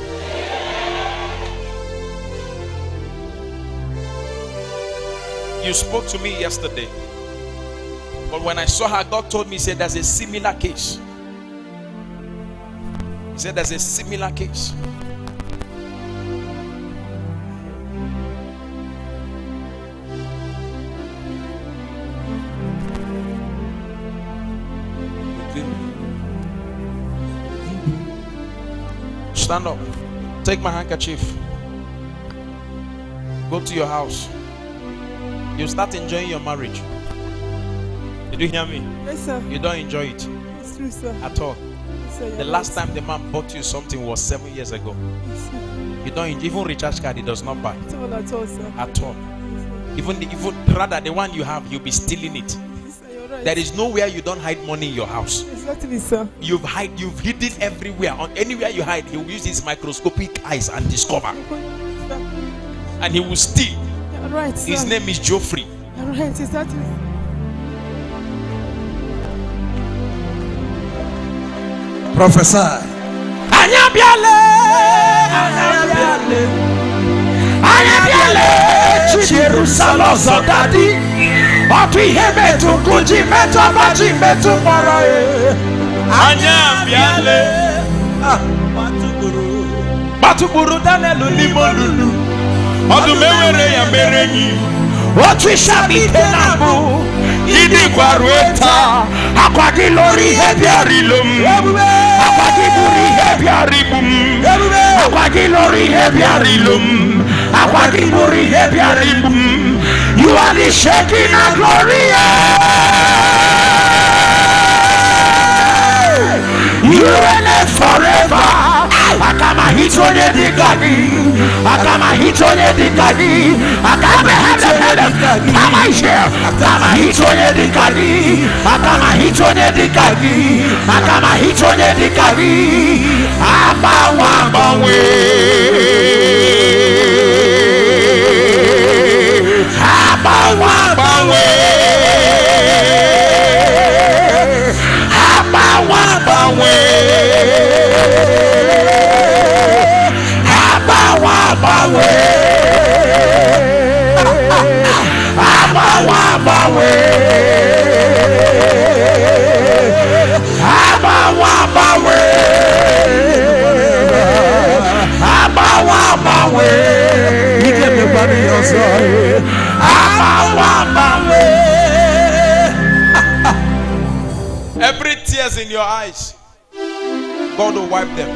You spoke to me yesterday, but when I saw her, God told me, He said there's a similar case. He said there's a similar case. Stand up. Take my handkerchief. Go to your house. You start enjoying your marriage. Did you hear me? Yes, sir. You don't enjoy it It's true, sir. at all. Yes, sir. The last time the man bought you something was seven years ago. Yes, sir. You don't enjoy, even recharge card he does not buy At all, at all, sir. at all. Even the, even rather the one you have, you'll be stealing it. Yes, sir, you're right. There is nowhere you don't hide money in your house. Exactly, sir. You've hide, you've hidden everywhere. On anywhere you hide, he will use his microscopic eyes and discover. And he will steal. You're right, sir. His name is Geoffrey. You're right, exactly. Prophesy. Anyabiale, Anyabiale, Anyabiale, Jerusalem Zodadi, Otu ihe metu kuji metu abaji metu marae. Anyabiale, Batuburu, Batuburu danelu limolulu, Odumewere ya merenyi, Otu ishabi tenamu, Idi kwarueta, Akwagi lori hebiarilum, Akwagi buri hebiaribum, Akwagi lori hebiarilum, Akwagi buri hebiaribum. You are the shaking of glory. You reign forever. Akama hitonye digani, Akama hitonye digani, Akama hitonye digani, Akama hitonye digani, Akama hitonye digani, Akama hitonye digani, Abawa bawe, Abawa bawe. Every tears in your eyes, God will wipe them.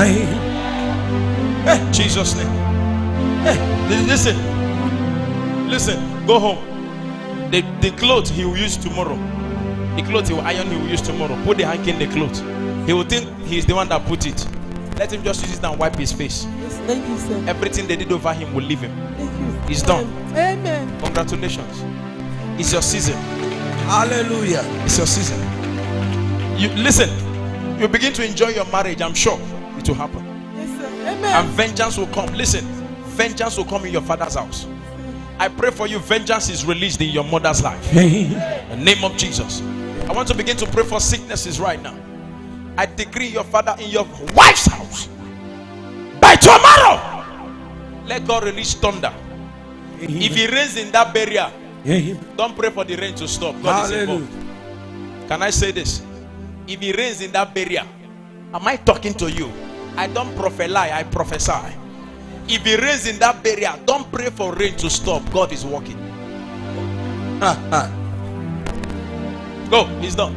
In Jesus' name. Listen, listen, go home. The, the clothes he will use tomorrow, the clothes he will iron, he will use tomorrow. Put the hanky in the clothes. He will think he's the one that put it. Let him just use it and wipe his face. Yes, thank you, sir. Everything they did over him will leave him. Thank you. It's done. Amen. Congratulations. It's your season. Hallelujah. It's your season. You listen. You begin to enjoy your marriage. I'm sure it will happen. Yes, sir. Amen. And vengeance will come. Listen, vengeance will come in your father's house. I pray for you. Vengeance is released in your mother's life. In the name of Jesus. I want to begin to pray for sicknesses right now. I decree your father in your wife's house. By tomorrow, let God release thunder. If he rains in that barrier, don't pray for the rain to stop. God is involved. Can I say this? If he rains in that barrier, am I talking to you? I don't prophesy, I prophesy. If he rains in that barrier, don't pray for rain to stop. God is working. Go, he's done.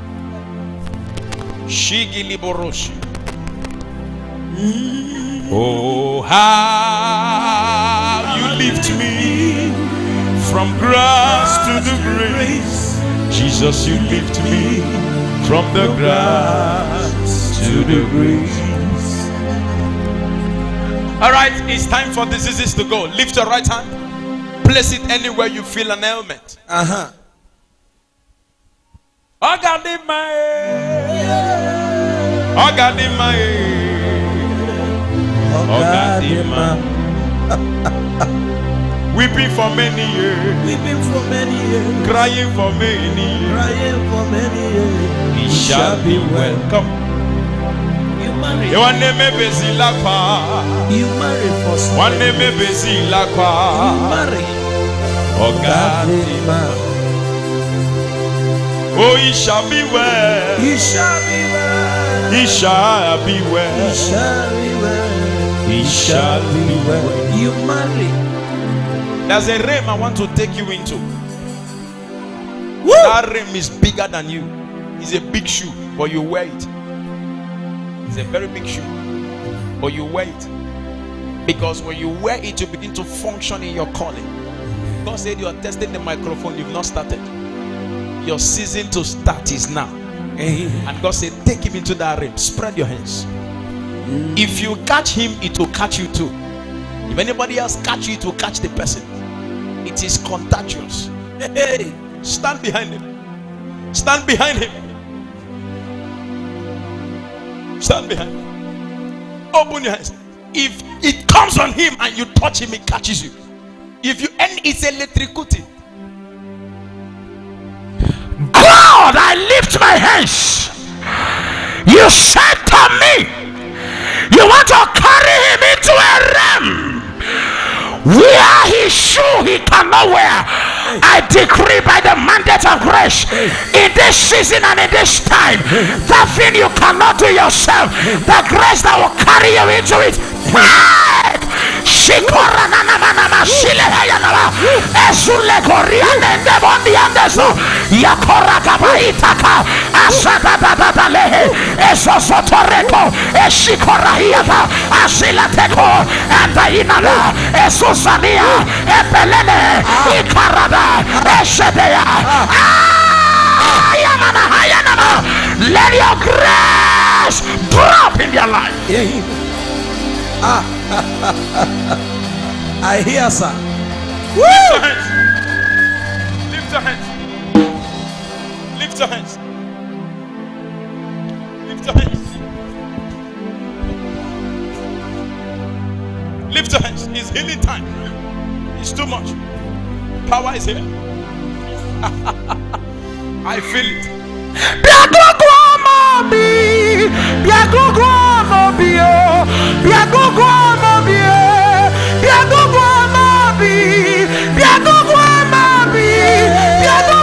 Shigili Boroshi. Oh, how you lift me from grass to the grace. Jesus, you lift me from the grass to the grace. All right, it's time for diseases to go. Lift your right hand. Place it anywhere you feel an ailment. Uh-huh. I got in my I got in my I got in my weeping for many years, Weeping for many years, crying for many years. crying for many years. He shall be welcome. You marry, You want to me busy lakwa. you marry for One somebody. me busy You lakwa. marry. Oh God, oh he shall be well. He shall be well. He shall be He well. shall be well. He shall be well. You marry. There's a realm I want to take you into. That realm is bigger than you. It's a big shoe, but you wear it. It's a very big shoe, but you wear it. Because when you wear it, you begin to function in your calling. God said you are testing the microphone, you've not started. Your season to start is now. And God said, take him into that realm. Spread your hands. If you catch him, it will catch you too. If anybody else catch you, it will catch the person. It is contagious. Hey, stand behind him. Stand behind him. Stand behind him. Open your hands. If it comes on him and you touch him, it catches you. If you end, it's electrocuted. God, I lift my hands. You said to me, you want to carry him into a realm where his shoe he cannot wear. I decree by the mandate of grace in this season and in this time, that thing you cannot do yourself, the grace that will carry you into it. Shikora na na na na shile ya na la esule koriane de bondi andeso yakora kabaita ka asada da da da lehe esosotoreko eshikora hiata asila teko andainala esusania epelele ikarada eshedea ayamana ayana. Let your grace drop in your life. Ah, I hear, sir. Lift your hands. Lift your hands. Lift your hands. Lift your hands. Lift your hands. It's healing time. It's too much. Power is here. I feel it. Biago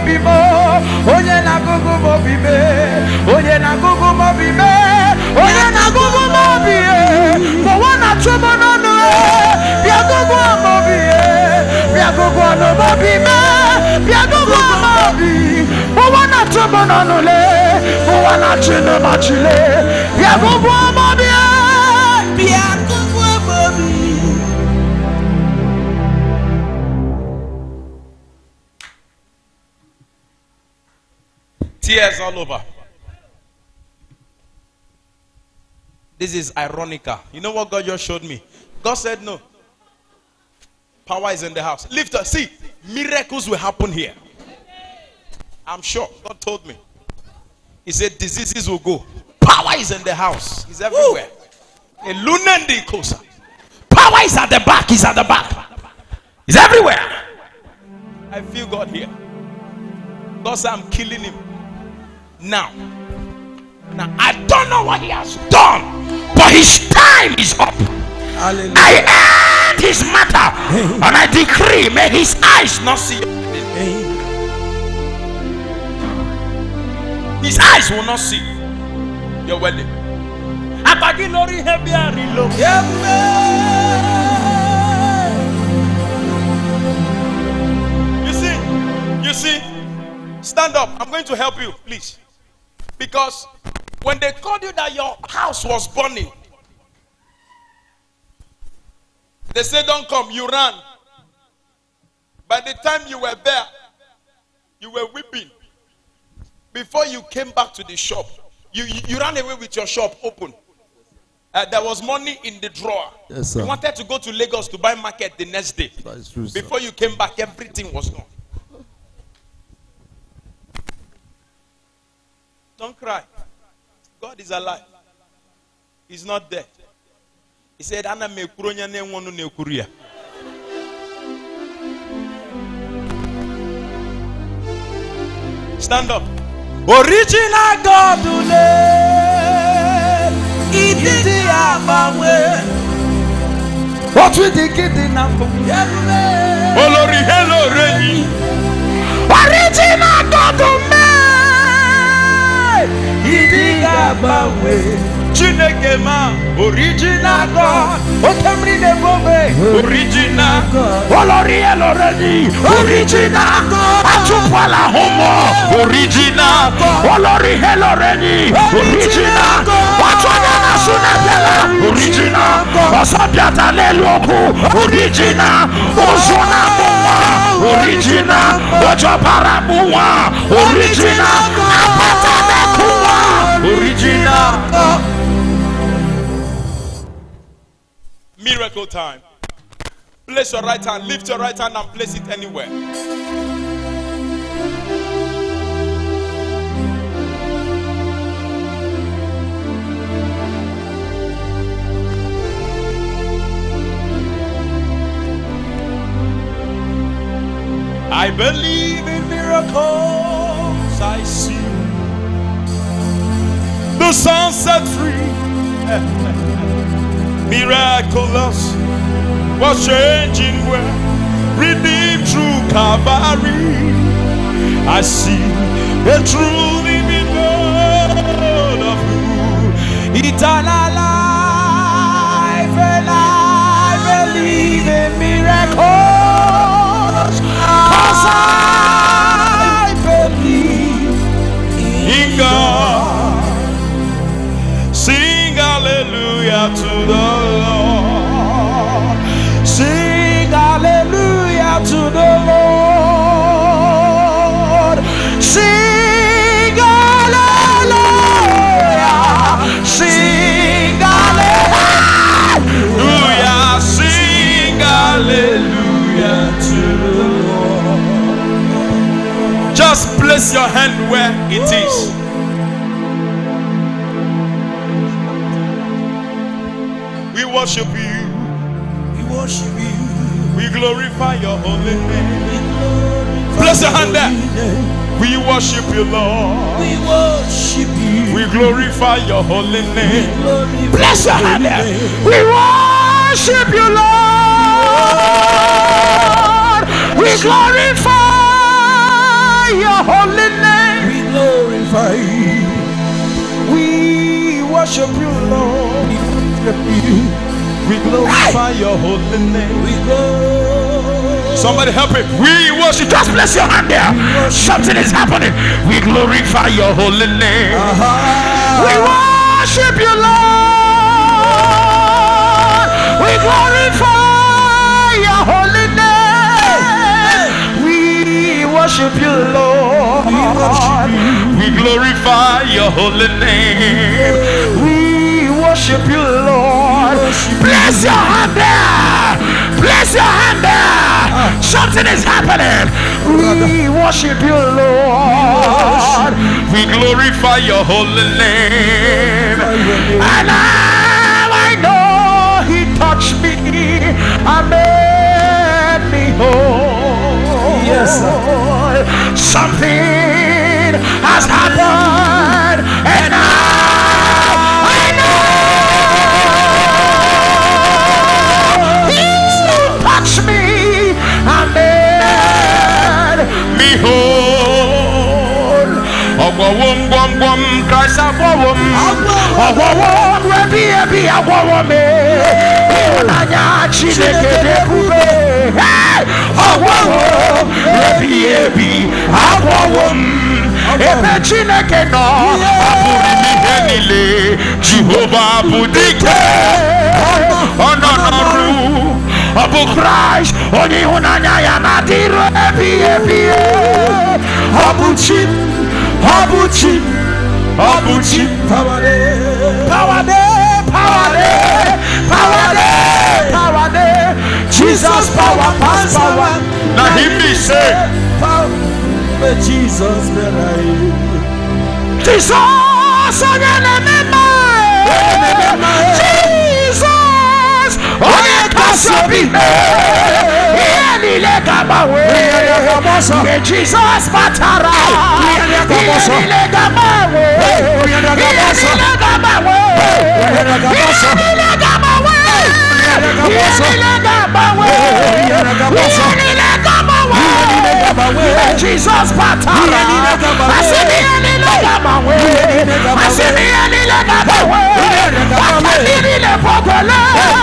mobimo, onye na gugu mobime, onye na gugu mobime, onye na gugu mobie, for one na trouble no no, bia gugu mobie, bia gugu no mobime, bia gugu mobi, for one na trouble no no le, for one na chine machile, bia gugu mobie, bia gugu mobi. Tears all over. This is ironical. You know what God just showed me? God said no. Power is in the house. Lift up. See, miracles will happen here. I'm sure. God told me. He said diseases will go. Power is in the house. It's everywhere. A lunendi kosa. Power is at the back. It's at the back. It's everywhere. I feel God here. God said I'm killing him. Now, now I don't know what he has done, but his time is up. Hallelujah. I end his matter, hey. And I decree, may his eyes not see your wedding. Hey. His eyes will not see your wedding. You see, you see, stand up. I'm going to help you, please. Because when they told you that your house was burning, they said don't come, you ran. By the time you were there, you were weeping. Before you came back to the shop, you, you, you ran away with your shop open. Uh, there was money in the drawer. Yes, sir. You wanted to go to Lagos to buy market the next day. That is true, before sir. You came back, everything was gone. Don't cry. God is alive. He's not dead. He said, Anna me kuronya ne wonu ne kuria. Stand up. Original God ule. Idi amawe. What we did in Nampo. Olori hello reni. Original God ule. Chinekema, original God, Otemri de Bobe, original God, Olori Eloredi, original God, Achupala Homo, original God, Olori Eloredi, original God, Wachwana Sunabela, original God, Osabiata Leloku, original, Ozona Moa, original, Ojapara Moa, original, Apata original. Miracle time. Place your right hand, lift your right hand and place it anywhere. I believe in miracles. I see the sun set free. Miraculous was changing well, redeemed through Calvary. I see the true living God of who eternal life, and I believe in miracles, 'cause I believe in God. Sing hallelujah to the Lord. Sing hallelujah to the Lord. Sing hallelujah. Sing hallelujah. Sing hallelujah to the Lord. Just place your hand where it is. We worship you. We worship you. We glorify your holy name. Bless your hand there. We worship you, Lord. We worship you. We glorify your holy name. Bless your hand there. We worship you, Lord. We glorify your holy name. We glorify you. We worship you, Lord. We worship you. We glorify your holy name. We glorify. Somebody help him. We worship. Just bless your hand there. Something is happening. We glorify your holy name. We worship you, Lord. We glorify your holy name. We worship you, Lord. We glorify your holy name. We worship you, Lord. Bless your hand there. Bless your hand there. Something is happening. We worship you, Lord. We glorify your holy name. And now I know he touched me and made me whole. Yes, sir. Something has happened, and now I know he touched me and made Me whole. Ogwawom gwam gwam Christ agwawom. Agwawom rebi ebi agwawom me. Onanya Chineke debube. Agwawom rebi ebi agwawom. Ebe Chineke no Aburi mi henile Jehovah budike. Ononoru Abu Christ Oni unanya ya nadiru ebi ebi. Abu Chim Abu Chim Abu Chim. Power day, power day, power day, power day, power day. Jesus power, pass power. Now him be say Power. But Jesus better. Jesus, on your name, Jesus, on your castle, Jesus, Matara, Jesus, Patara. I see me any leg up my way. I see me any leg up my way. I can be in the Pogala.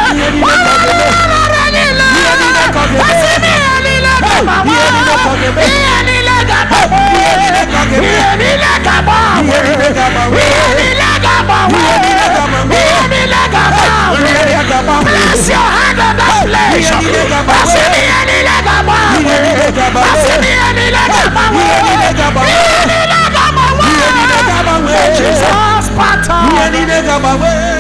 I see me any leg up my way. Any leg up my way. Any leg up my way. Any leg up my way. Any leg up my way. Bless your hand on that place. I see me any leg up my way. I see me any leg up my way. Any leg up my way. Jesus, Pata.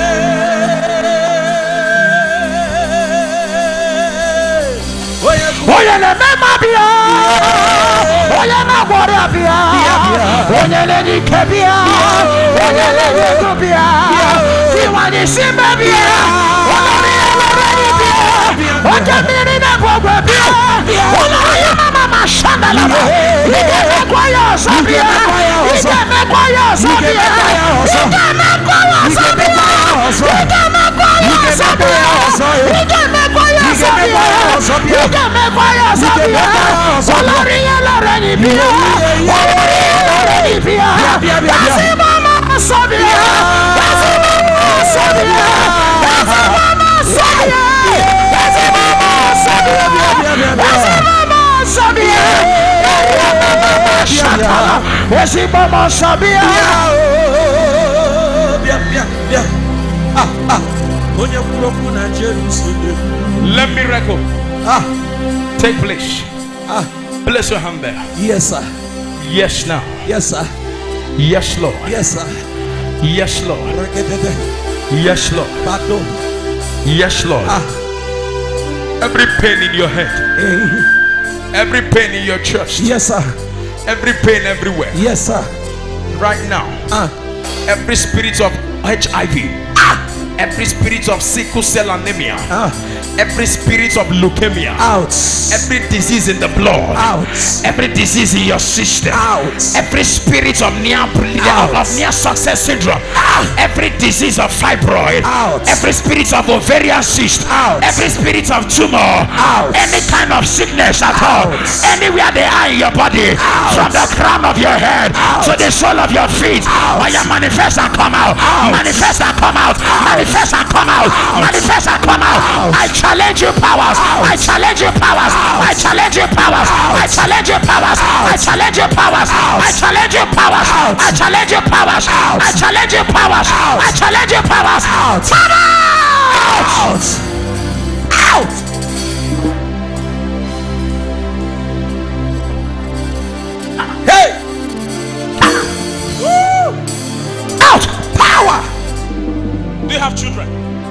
Oye le mema bia, oye na gwara bia, oye le dike bia, oye le yego bia, siwani simbe bia, olori elori bia, oje miri na gwagwa bia, olori mama mashanda lama, ike me kwaya sabia, ike me kwaya sabia, ike me kwaya sabia, ike me kwaya sabia, ike me kwaya sabia, ike me kwaya sabia, olori elori ni bia, olori elori ni bia, kasi mama sabia, kasi mama sabia, kasi mama sabia, kasi mama sabia, kasi mama sabia, mama shatala, kasi mama sabia. Ah, ah. let miracle Ah, take place. ah. Bless your hand there. Yes, sir. Yes now. Yes, sir. Yes Lord. Yes, sir. Yes Lord. Reketete. Yes Lord. Bato. Yes Lord. Ah. Every pain in your head, Eh. every pain in your chest, Yes, sir. every pain everywhere Yes, sir. right now, Ah. every spirit of H I V, ah, Every spirit of sickle cell anemia. Ah. Every spirit of leukemia. Out. Every disease in the blood. Out. Every disease in your system. Out. Every spirit of near Out. of near success syndrome. Every disease of fibroid. Out. Every spirit of ovarian cyst. Out. Every spirit of tumor. Out. Any kind of sickness at all. Anywhere they are in your body. Out. From the crown of your head Out. to the sole of your feet. Out. I am manifest and come out. Out. Manifest and come out. Manifest and come out. Manifest and come out. Out. I challenge you powers. I challenge you powers. I challenge you powers. I challenge you powers. I challenge you powers. I challenge you powers. I challenge you powers. I challenge you powers. I challenge you powers. Come out. Out. Hey. Out. Power. Do you have children?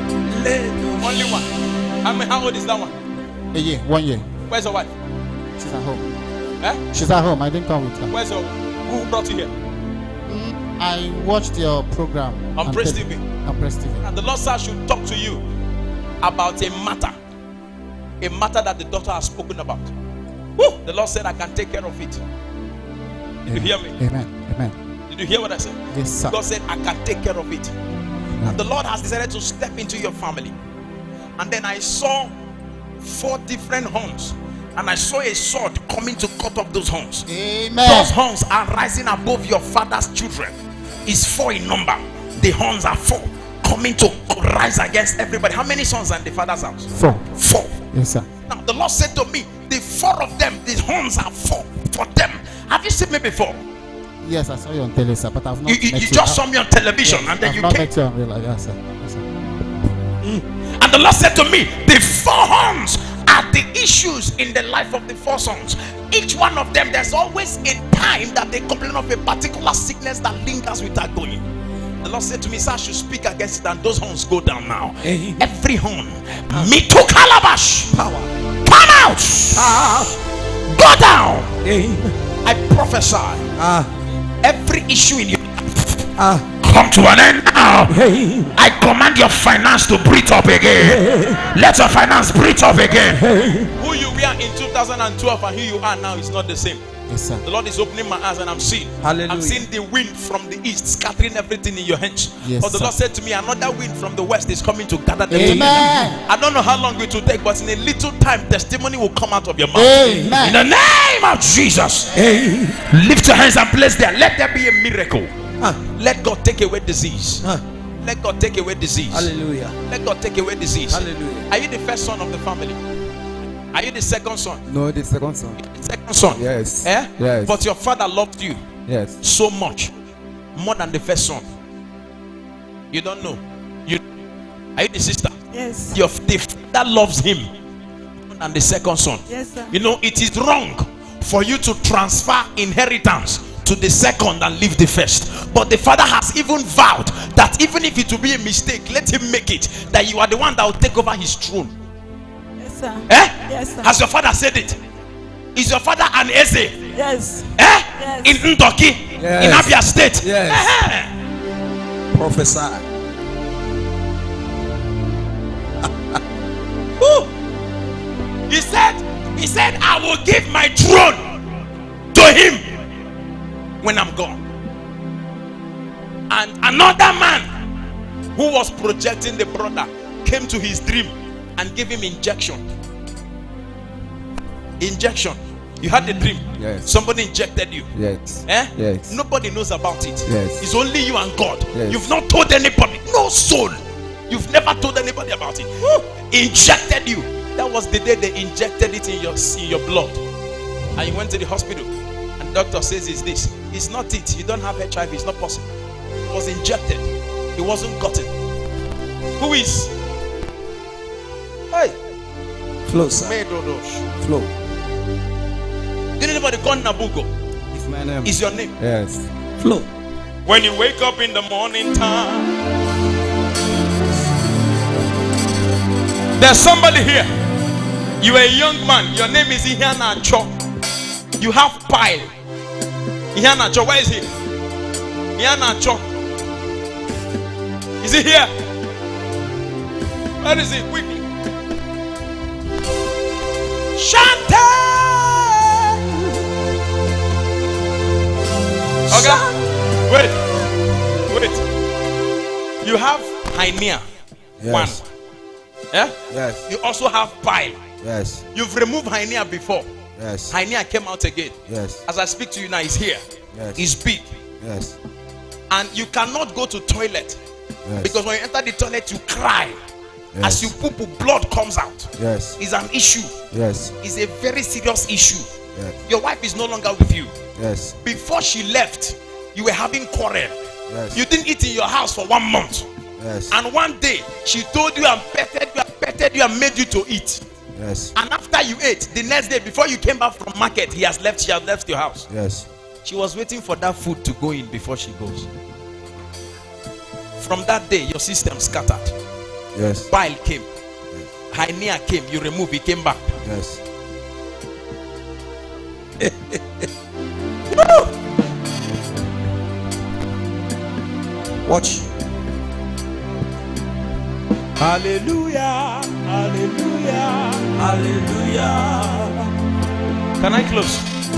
Only one. How many? How old is that one? A year, one year. Where's your wife? She's at home. Eh? She's at home. I didn't come with her. Where's your? Who brought you here? Mm, I watched your program On Press T V. On Press T V. And the Lord said I should talk to you about a matter, a matter that the daughter has spoken about. Woo! The Lord said I can take care of it. Did you hear me? Amen. Amen. Did you hear what I said? Yes, sir. God said I can take care of it. And the Lord has decided to step into your family. And then I saw four different horns, and I saw a sword coming to cut off those horns. Amen. Those horns are rising above your father's children. It's four in number. The horns are four coming to rise against everybody. How many sons are in the father's house? Four. Four. Yes, sir. Now the Lord said to me, the four of them, the horns are four for them. Have you seen me before? Yes, I saw you on tele, sir, but I've not You, you, met you you. just saw me on television, Yes, and then I've you not came. met you on real life. Yes, sir. Yes, sir. And the Lord said to me, the four horns are the issues in the life of the four sons. Each one of them, there's always a time that they complain of a particular sickness that lingers without going. The Lord said to me, sir, I should speak against it, and those horns go down now. Amen. Every horn, me to calabash, Power. come out, Ah. go down. Amen. I prophesy, Ah. every issue in your life Ah. come to an end now. Hey. I command your finance to breathe up again. Let your finance breathe up again. Who you were in two thousand twelve and who you are now is not the same. Yes, sir. The Lord is opening my eyes and I'm seeing. Hallelujah. I'm seeing the wind from the east scattering everything in your hands. Yes, but the sir. Lord said to me, another wind from the west is coming to gather them together. Amen. I don't know how long it will take, but in a little time, testimony will come out of your mouth. In Amen. the name of Jesus, Hey. lift your hands and place there. Let there be a miracle. Ah. Let God take away disease. Ah. Let God take away disease. Hallelujah. Let God take away disease. Hallelujah. Are you the first son of the family? Are you the second son? No, the second son. Second son? Yes. Eh? Yes. But your father loved you Yes. so much, more than the first son. You don't know. You are you the sister? Yes. Your the father loves him more than the second son. Yes, sir. You know it is wrong for you to transfer inheritance to the second and leave the first. But the father has even vowed that even if it will be a mistake, let him make it. That you are the one that will take over his throne. Yes, sir. Eh? Yes, sir. Has your father said it? Is your father an Eze? Yes. Eh? Yes. In Ndoki? Yes. In Abia State? Yes. Eh. Prophesy. Woo. He said, he said, I will give my throne to him when I'm gone. And another man who was projecting the brother came to his dream and gave him injection. Injection. You had the dream. Yes. Somebody injected you. Yes. Eh? Yes. Nobody knows about it. Yes. It's only you and God. Yes. You've not told anybody. No soul. You've never told anybody about it. Woo! Injected you. That was the day they injected it in your in your blood. And you went to the hospital. And the doctor says it's this. It's not it. You don't have H I V. It's not possible. It was injected. It wasn't gotten. Who is? Hey. Flow, sir. Medodosh. Flow. Did anybody call Nabugo? It's my name. Is your name? Yes. Flow. When you wake up in the morning time, there's somebody here. You are a young man. Your name is Ihiana Cho. You have pile. Ihiana Cho, where is he? Ihiana Cho. Is he here? Where is it? Quickly. Shante. Okay. Wait. Wait. You have Hynea. Yes. One. Yeah? Yes. You also have Pile. Yes. You've removed Hynea before. Yes. Hynea came out again. Yes. As I speak to you now, he's here. Yes. He's big. Yes. And you cannot go to toilet. Yes. Because when you enter the toilet, you cry. Yes. As you poop, blood comes out. Yes. It's an issue. Yes. It's a very serious issue. Yes. Your wife is no longer with you. Yes. Before she left, you were having quarrel. Yes. You didn't eat in your house for one month. Yes. And one day, she told you and petted you and petted you and made you to eat. Yes. And after you ate, the next day, before you came back from market, he has left, she has left your house. Yes. She was waiting for that food to go in before she goes. From that day, your system scattered. Yes. Bile came. Hynea came. You remove, he came back. Yes. Watch. Hallelujah. Hallelujah. Hallelujah. Can I close?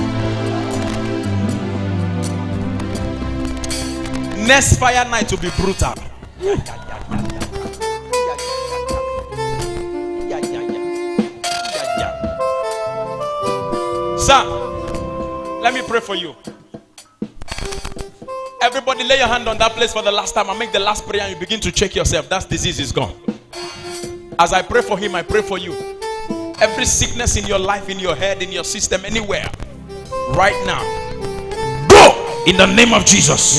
Next fire night will be brutal. Sir, let me pray for you. Everybody lay your hand on that place for the last time. I make the last prayer and you begin to check yourself. That disease is gone. As I pray for him, I pray for you. Every sickness in your life, in your head, in your system, anywhere, right now, go in the name of Jesus.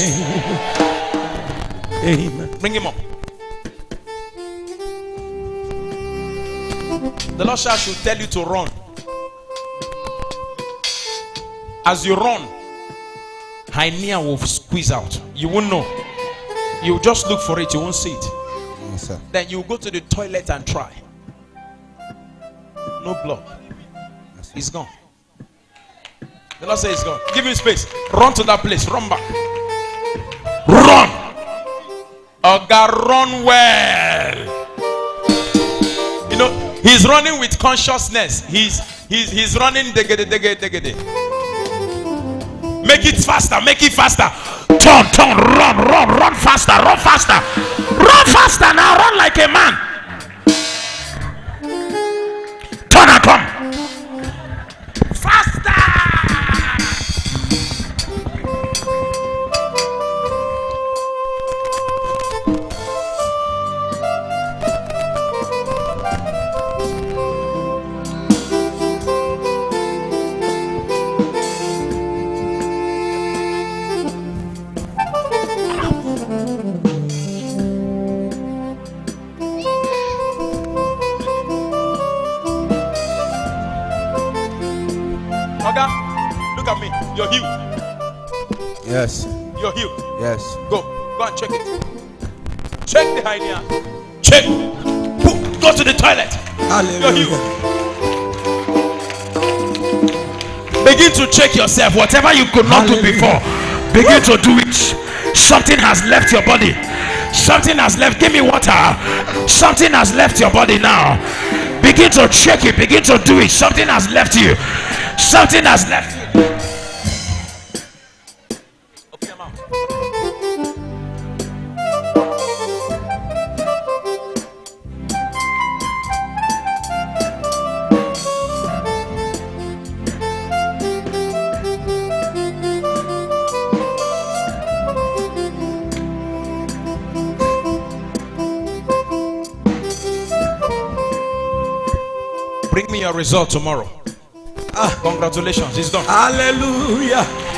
Amen. Bring him up. The Lord should tell you to run. As you run, Hynea will squeeze out. You won't know. You just look for it. You won't see it. Yes, sir. Then you go to the toilet and try. No blood. It's gone. The Lord says it's gone. Give him space. Run to that place. Run back. Run. Oga, run well. You know, he's running with consciousness. He's he's he's running. Degede, degede, degede. Make it faster. Make it faster. Turn, turn, run, run, run faster, run faster, run faster now. Run like a man. Turn and come faster. Look at me. You're healed. Yes. You're healed. Yes. Go. Go and check it. Check the hernia. Check. Go to the toilet. Hallelujah. You're healed. Begin to check yourself. Whatever you could not Hallelujah. do before, begin to do it. Something has left your body. Something has left. Give me water. Something has left your body now. Begin to check it. Begin to do it. Something has left you. Something has left you. Open your mouth. Bring me your result tomorrow. Ah, congratulations, it's done. Hallelujah.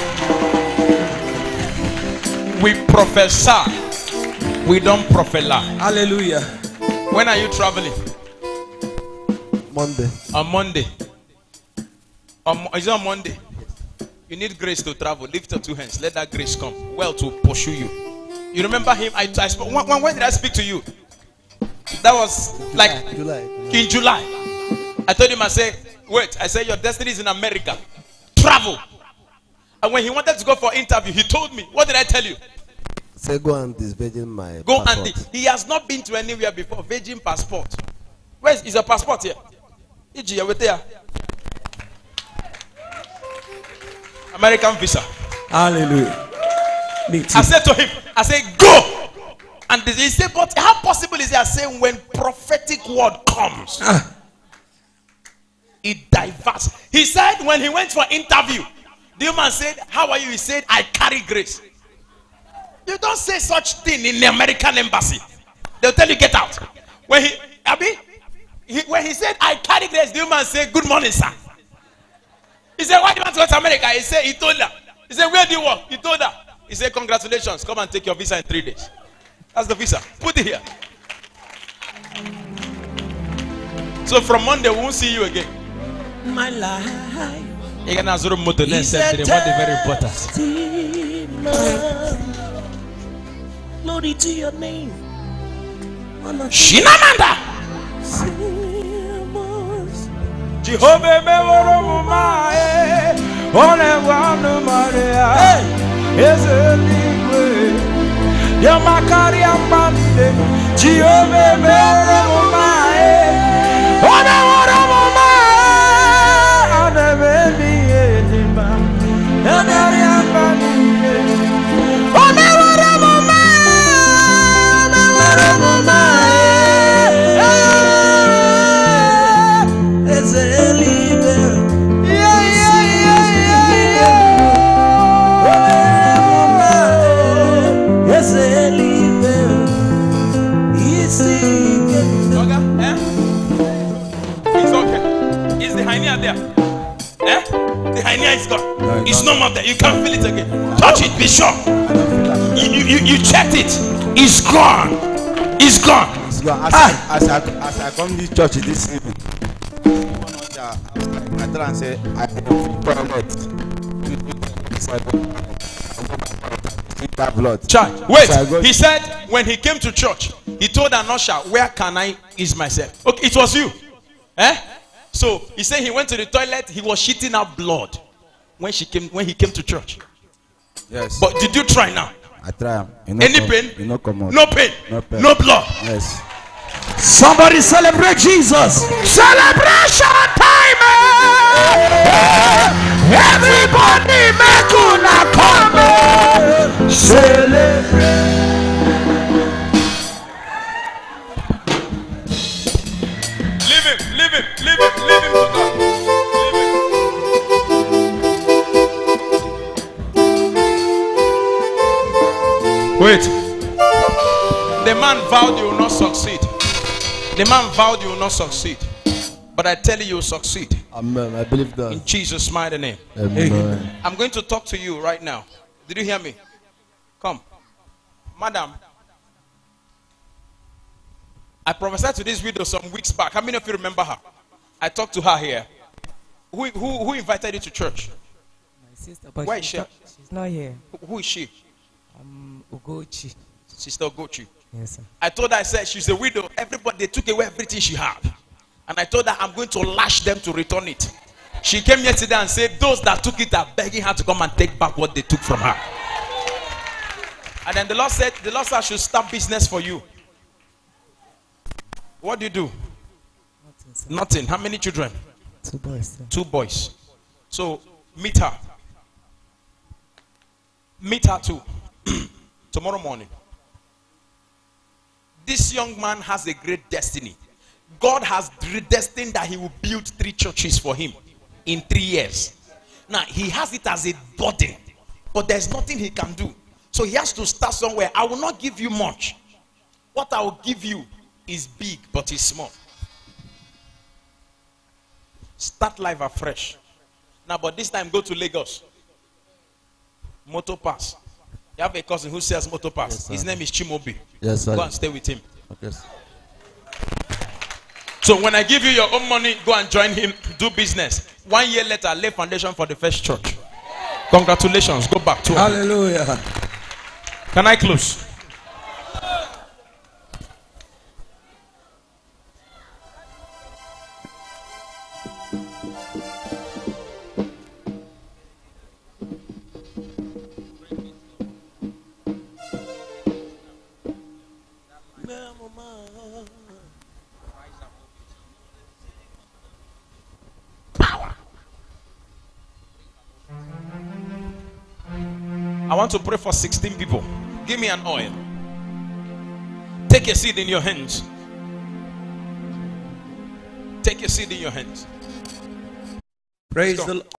We prophesy, we don't prophesy. Hallelujah. When are you traveling? Monday. On Monday. On, is it on Monday? You need grace to travel. Lift your two hands. Let that grace come. Well, to pursue you. You remember him? I, I spoke. When, when did I speak to you? That was like July. in July. I told him, I said, wait, I said, your destiny is in America. Travel. And when he wanted to go for interview, he told me, what did I tell you? Say go and disvirgin my Go passport. and di- he has not been to anywhere before. Virgin passport. Where is, is your passport here? Iji, you there? American visa. Hallelujah. I said to him, I said, go. And he said, but how possible is it? I say, when prophetic word comes, Ah. it diverts. He said, when he went for interview, the man said, how are you? He said, I carry grace. You don't say such thing in the American embassy. They'll tell you, get out. When he, Abi, he, when he said, I carry grace, the man said, good morning, sir. He said, why do you want to go to America? He said, he told her. He said, where do you work? He told her. He said, congratulations, come and take your visa in three days. That's the visa. Put it here. So from Monday, we won't see you again. My life. You're going to motor Is a very important. testimony. Glory to your name. Shinamanda. Jehovah meworo mumae, one wanu Maria, ezeligwe, yamakari ambande. Jehovah meworo mumae, one wanu mumae, anebeli elima, yamakari ambande. One wanu mumae, one wanu mumae. There. Eh? The hernia is gone. No, it's not. no more there. You can't feel it again. Touch it, be sure. You, you, you, you checked it. It's gone. It's gone. It's gone. As, Ah. I, as, I, as I come to church this evening, I try and say, I have toilet. That blood. Child, So I wait. go- He said when he came to church, he told an usher, where can I ease myself? Okay, it was you. Eh? So he said he went to the toilet, he was shitting out blood when she came when he came to church. Yes. But did you try now? I try. You know, Any come, pain? You know, come out. No pain. No pain. No blood. Yes. Somebody celebrate Jesus. Celebration time! eh? Everybody make una come! eh? Celebrate. Leave him, leave him, leave him, leave him to God. Leave him. Wait. The man vowed you will not succeed. The man vowed you will not succeed. But I tell you, you will succeed. Amen. I believe that. In Jesus' mighty name. Amen. I'm going to talk to you right now. Did you hear me? Come. Madam. I prophesied to this widow some weeks back. How many of you remember her? I talked to her here. Who, who, who invited you to church? My sister, but Where she's is she? Not, she's not here. Who, who is she? Um, Ugochi. Sister Gochi. Yes, sir. I told her, I said, she's a widow. Everybody, they took away everything she had. And I told her, I'm going to lash them to return it. She came yesterday and said, those that took it are begging her to come and take back what they took from her. And then the Lord said, the Lord said, I should start business for you. What do you do? Nothing, sir. Nothing. How many children? Two boys, sir. Two boys. So meet her. Meet her too. Tomorrow morning. This young man has a great destiny. God has destined that he will build three churches for him in three years. Now he has it as a burden, but there's nothing he can do. So he has to start somewhere. I will not give you much. What I will give you is big, but it's small. Start life afresh. Now, but this time go to Lagos. Motor Pass. You have a cousin who sells Motor Pass. Yes, His name is Chimobi. Yes, sir. Go and stay with him. Okay. Sir. So when I give you your own money, go and join him, do business. One year later, lay foundation for the first church. Congratulations. Go back to her. Hallelujah. Can I close? Power. I want to pray for sixteen people. Give me an oil. Take a seed in your hands. Take a seed in your hands. Praise the Lord.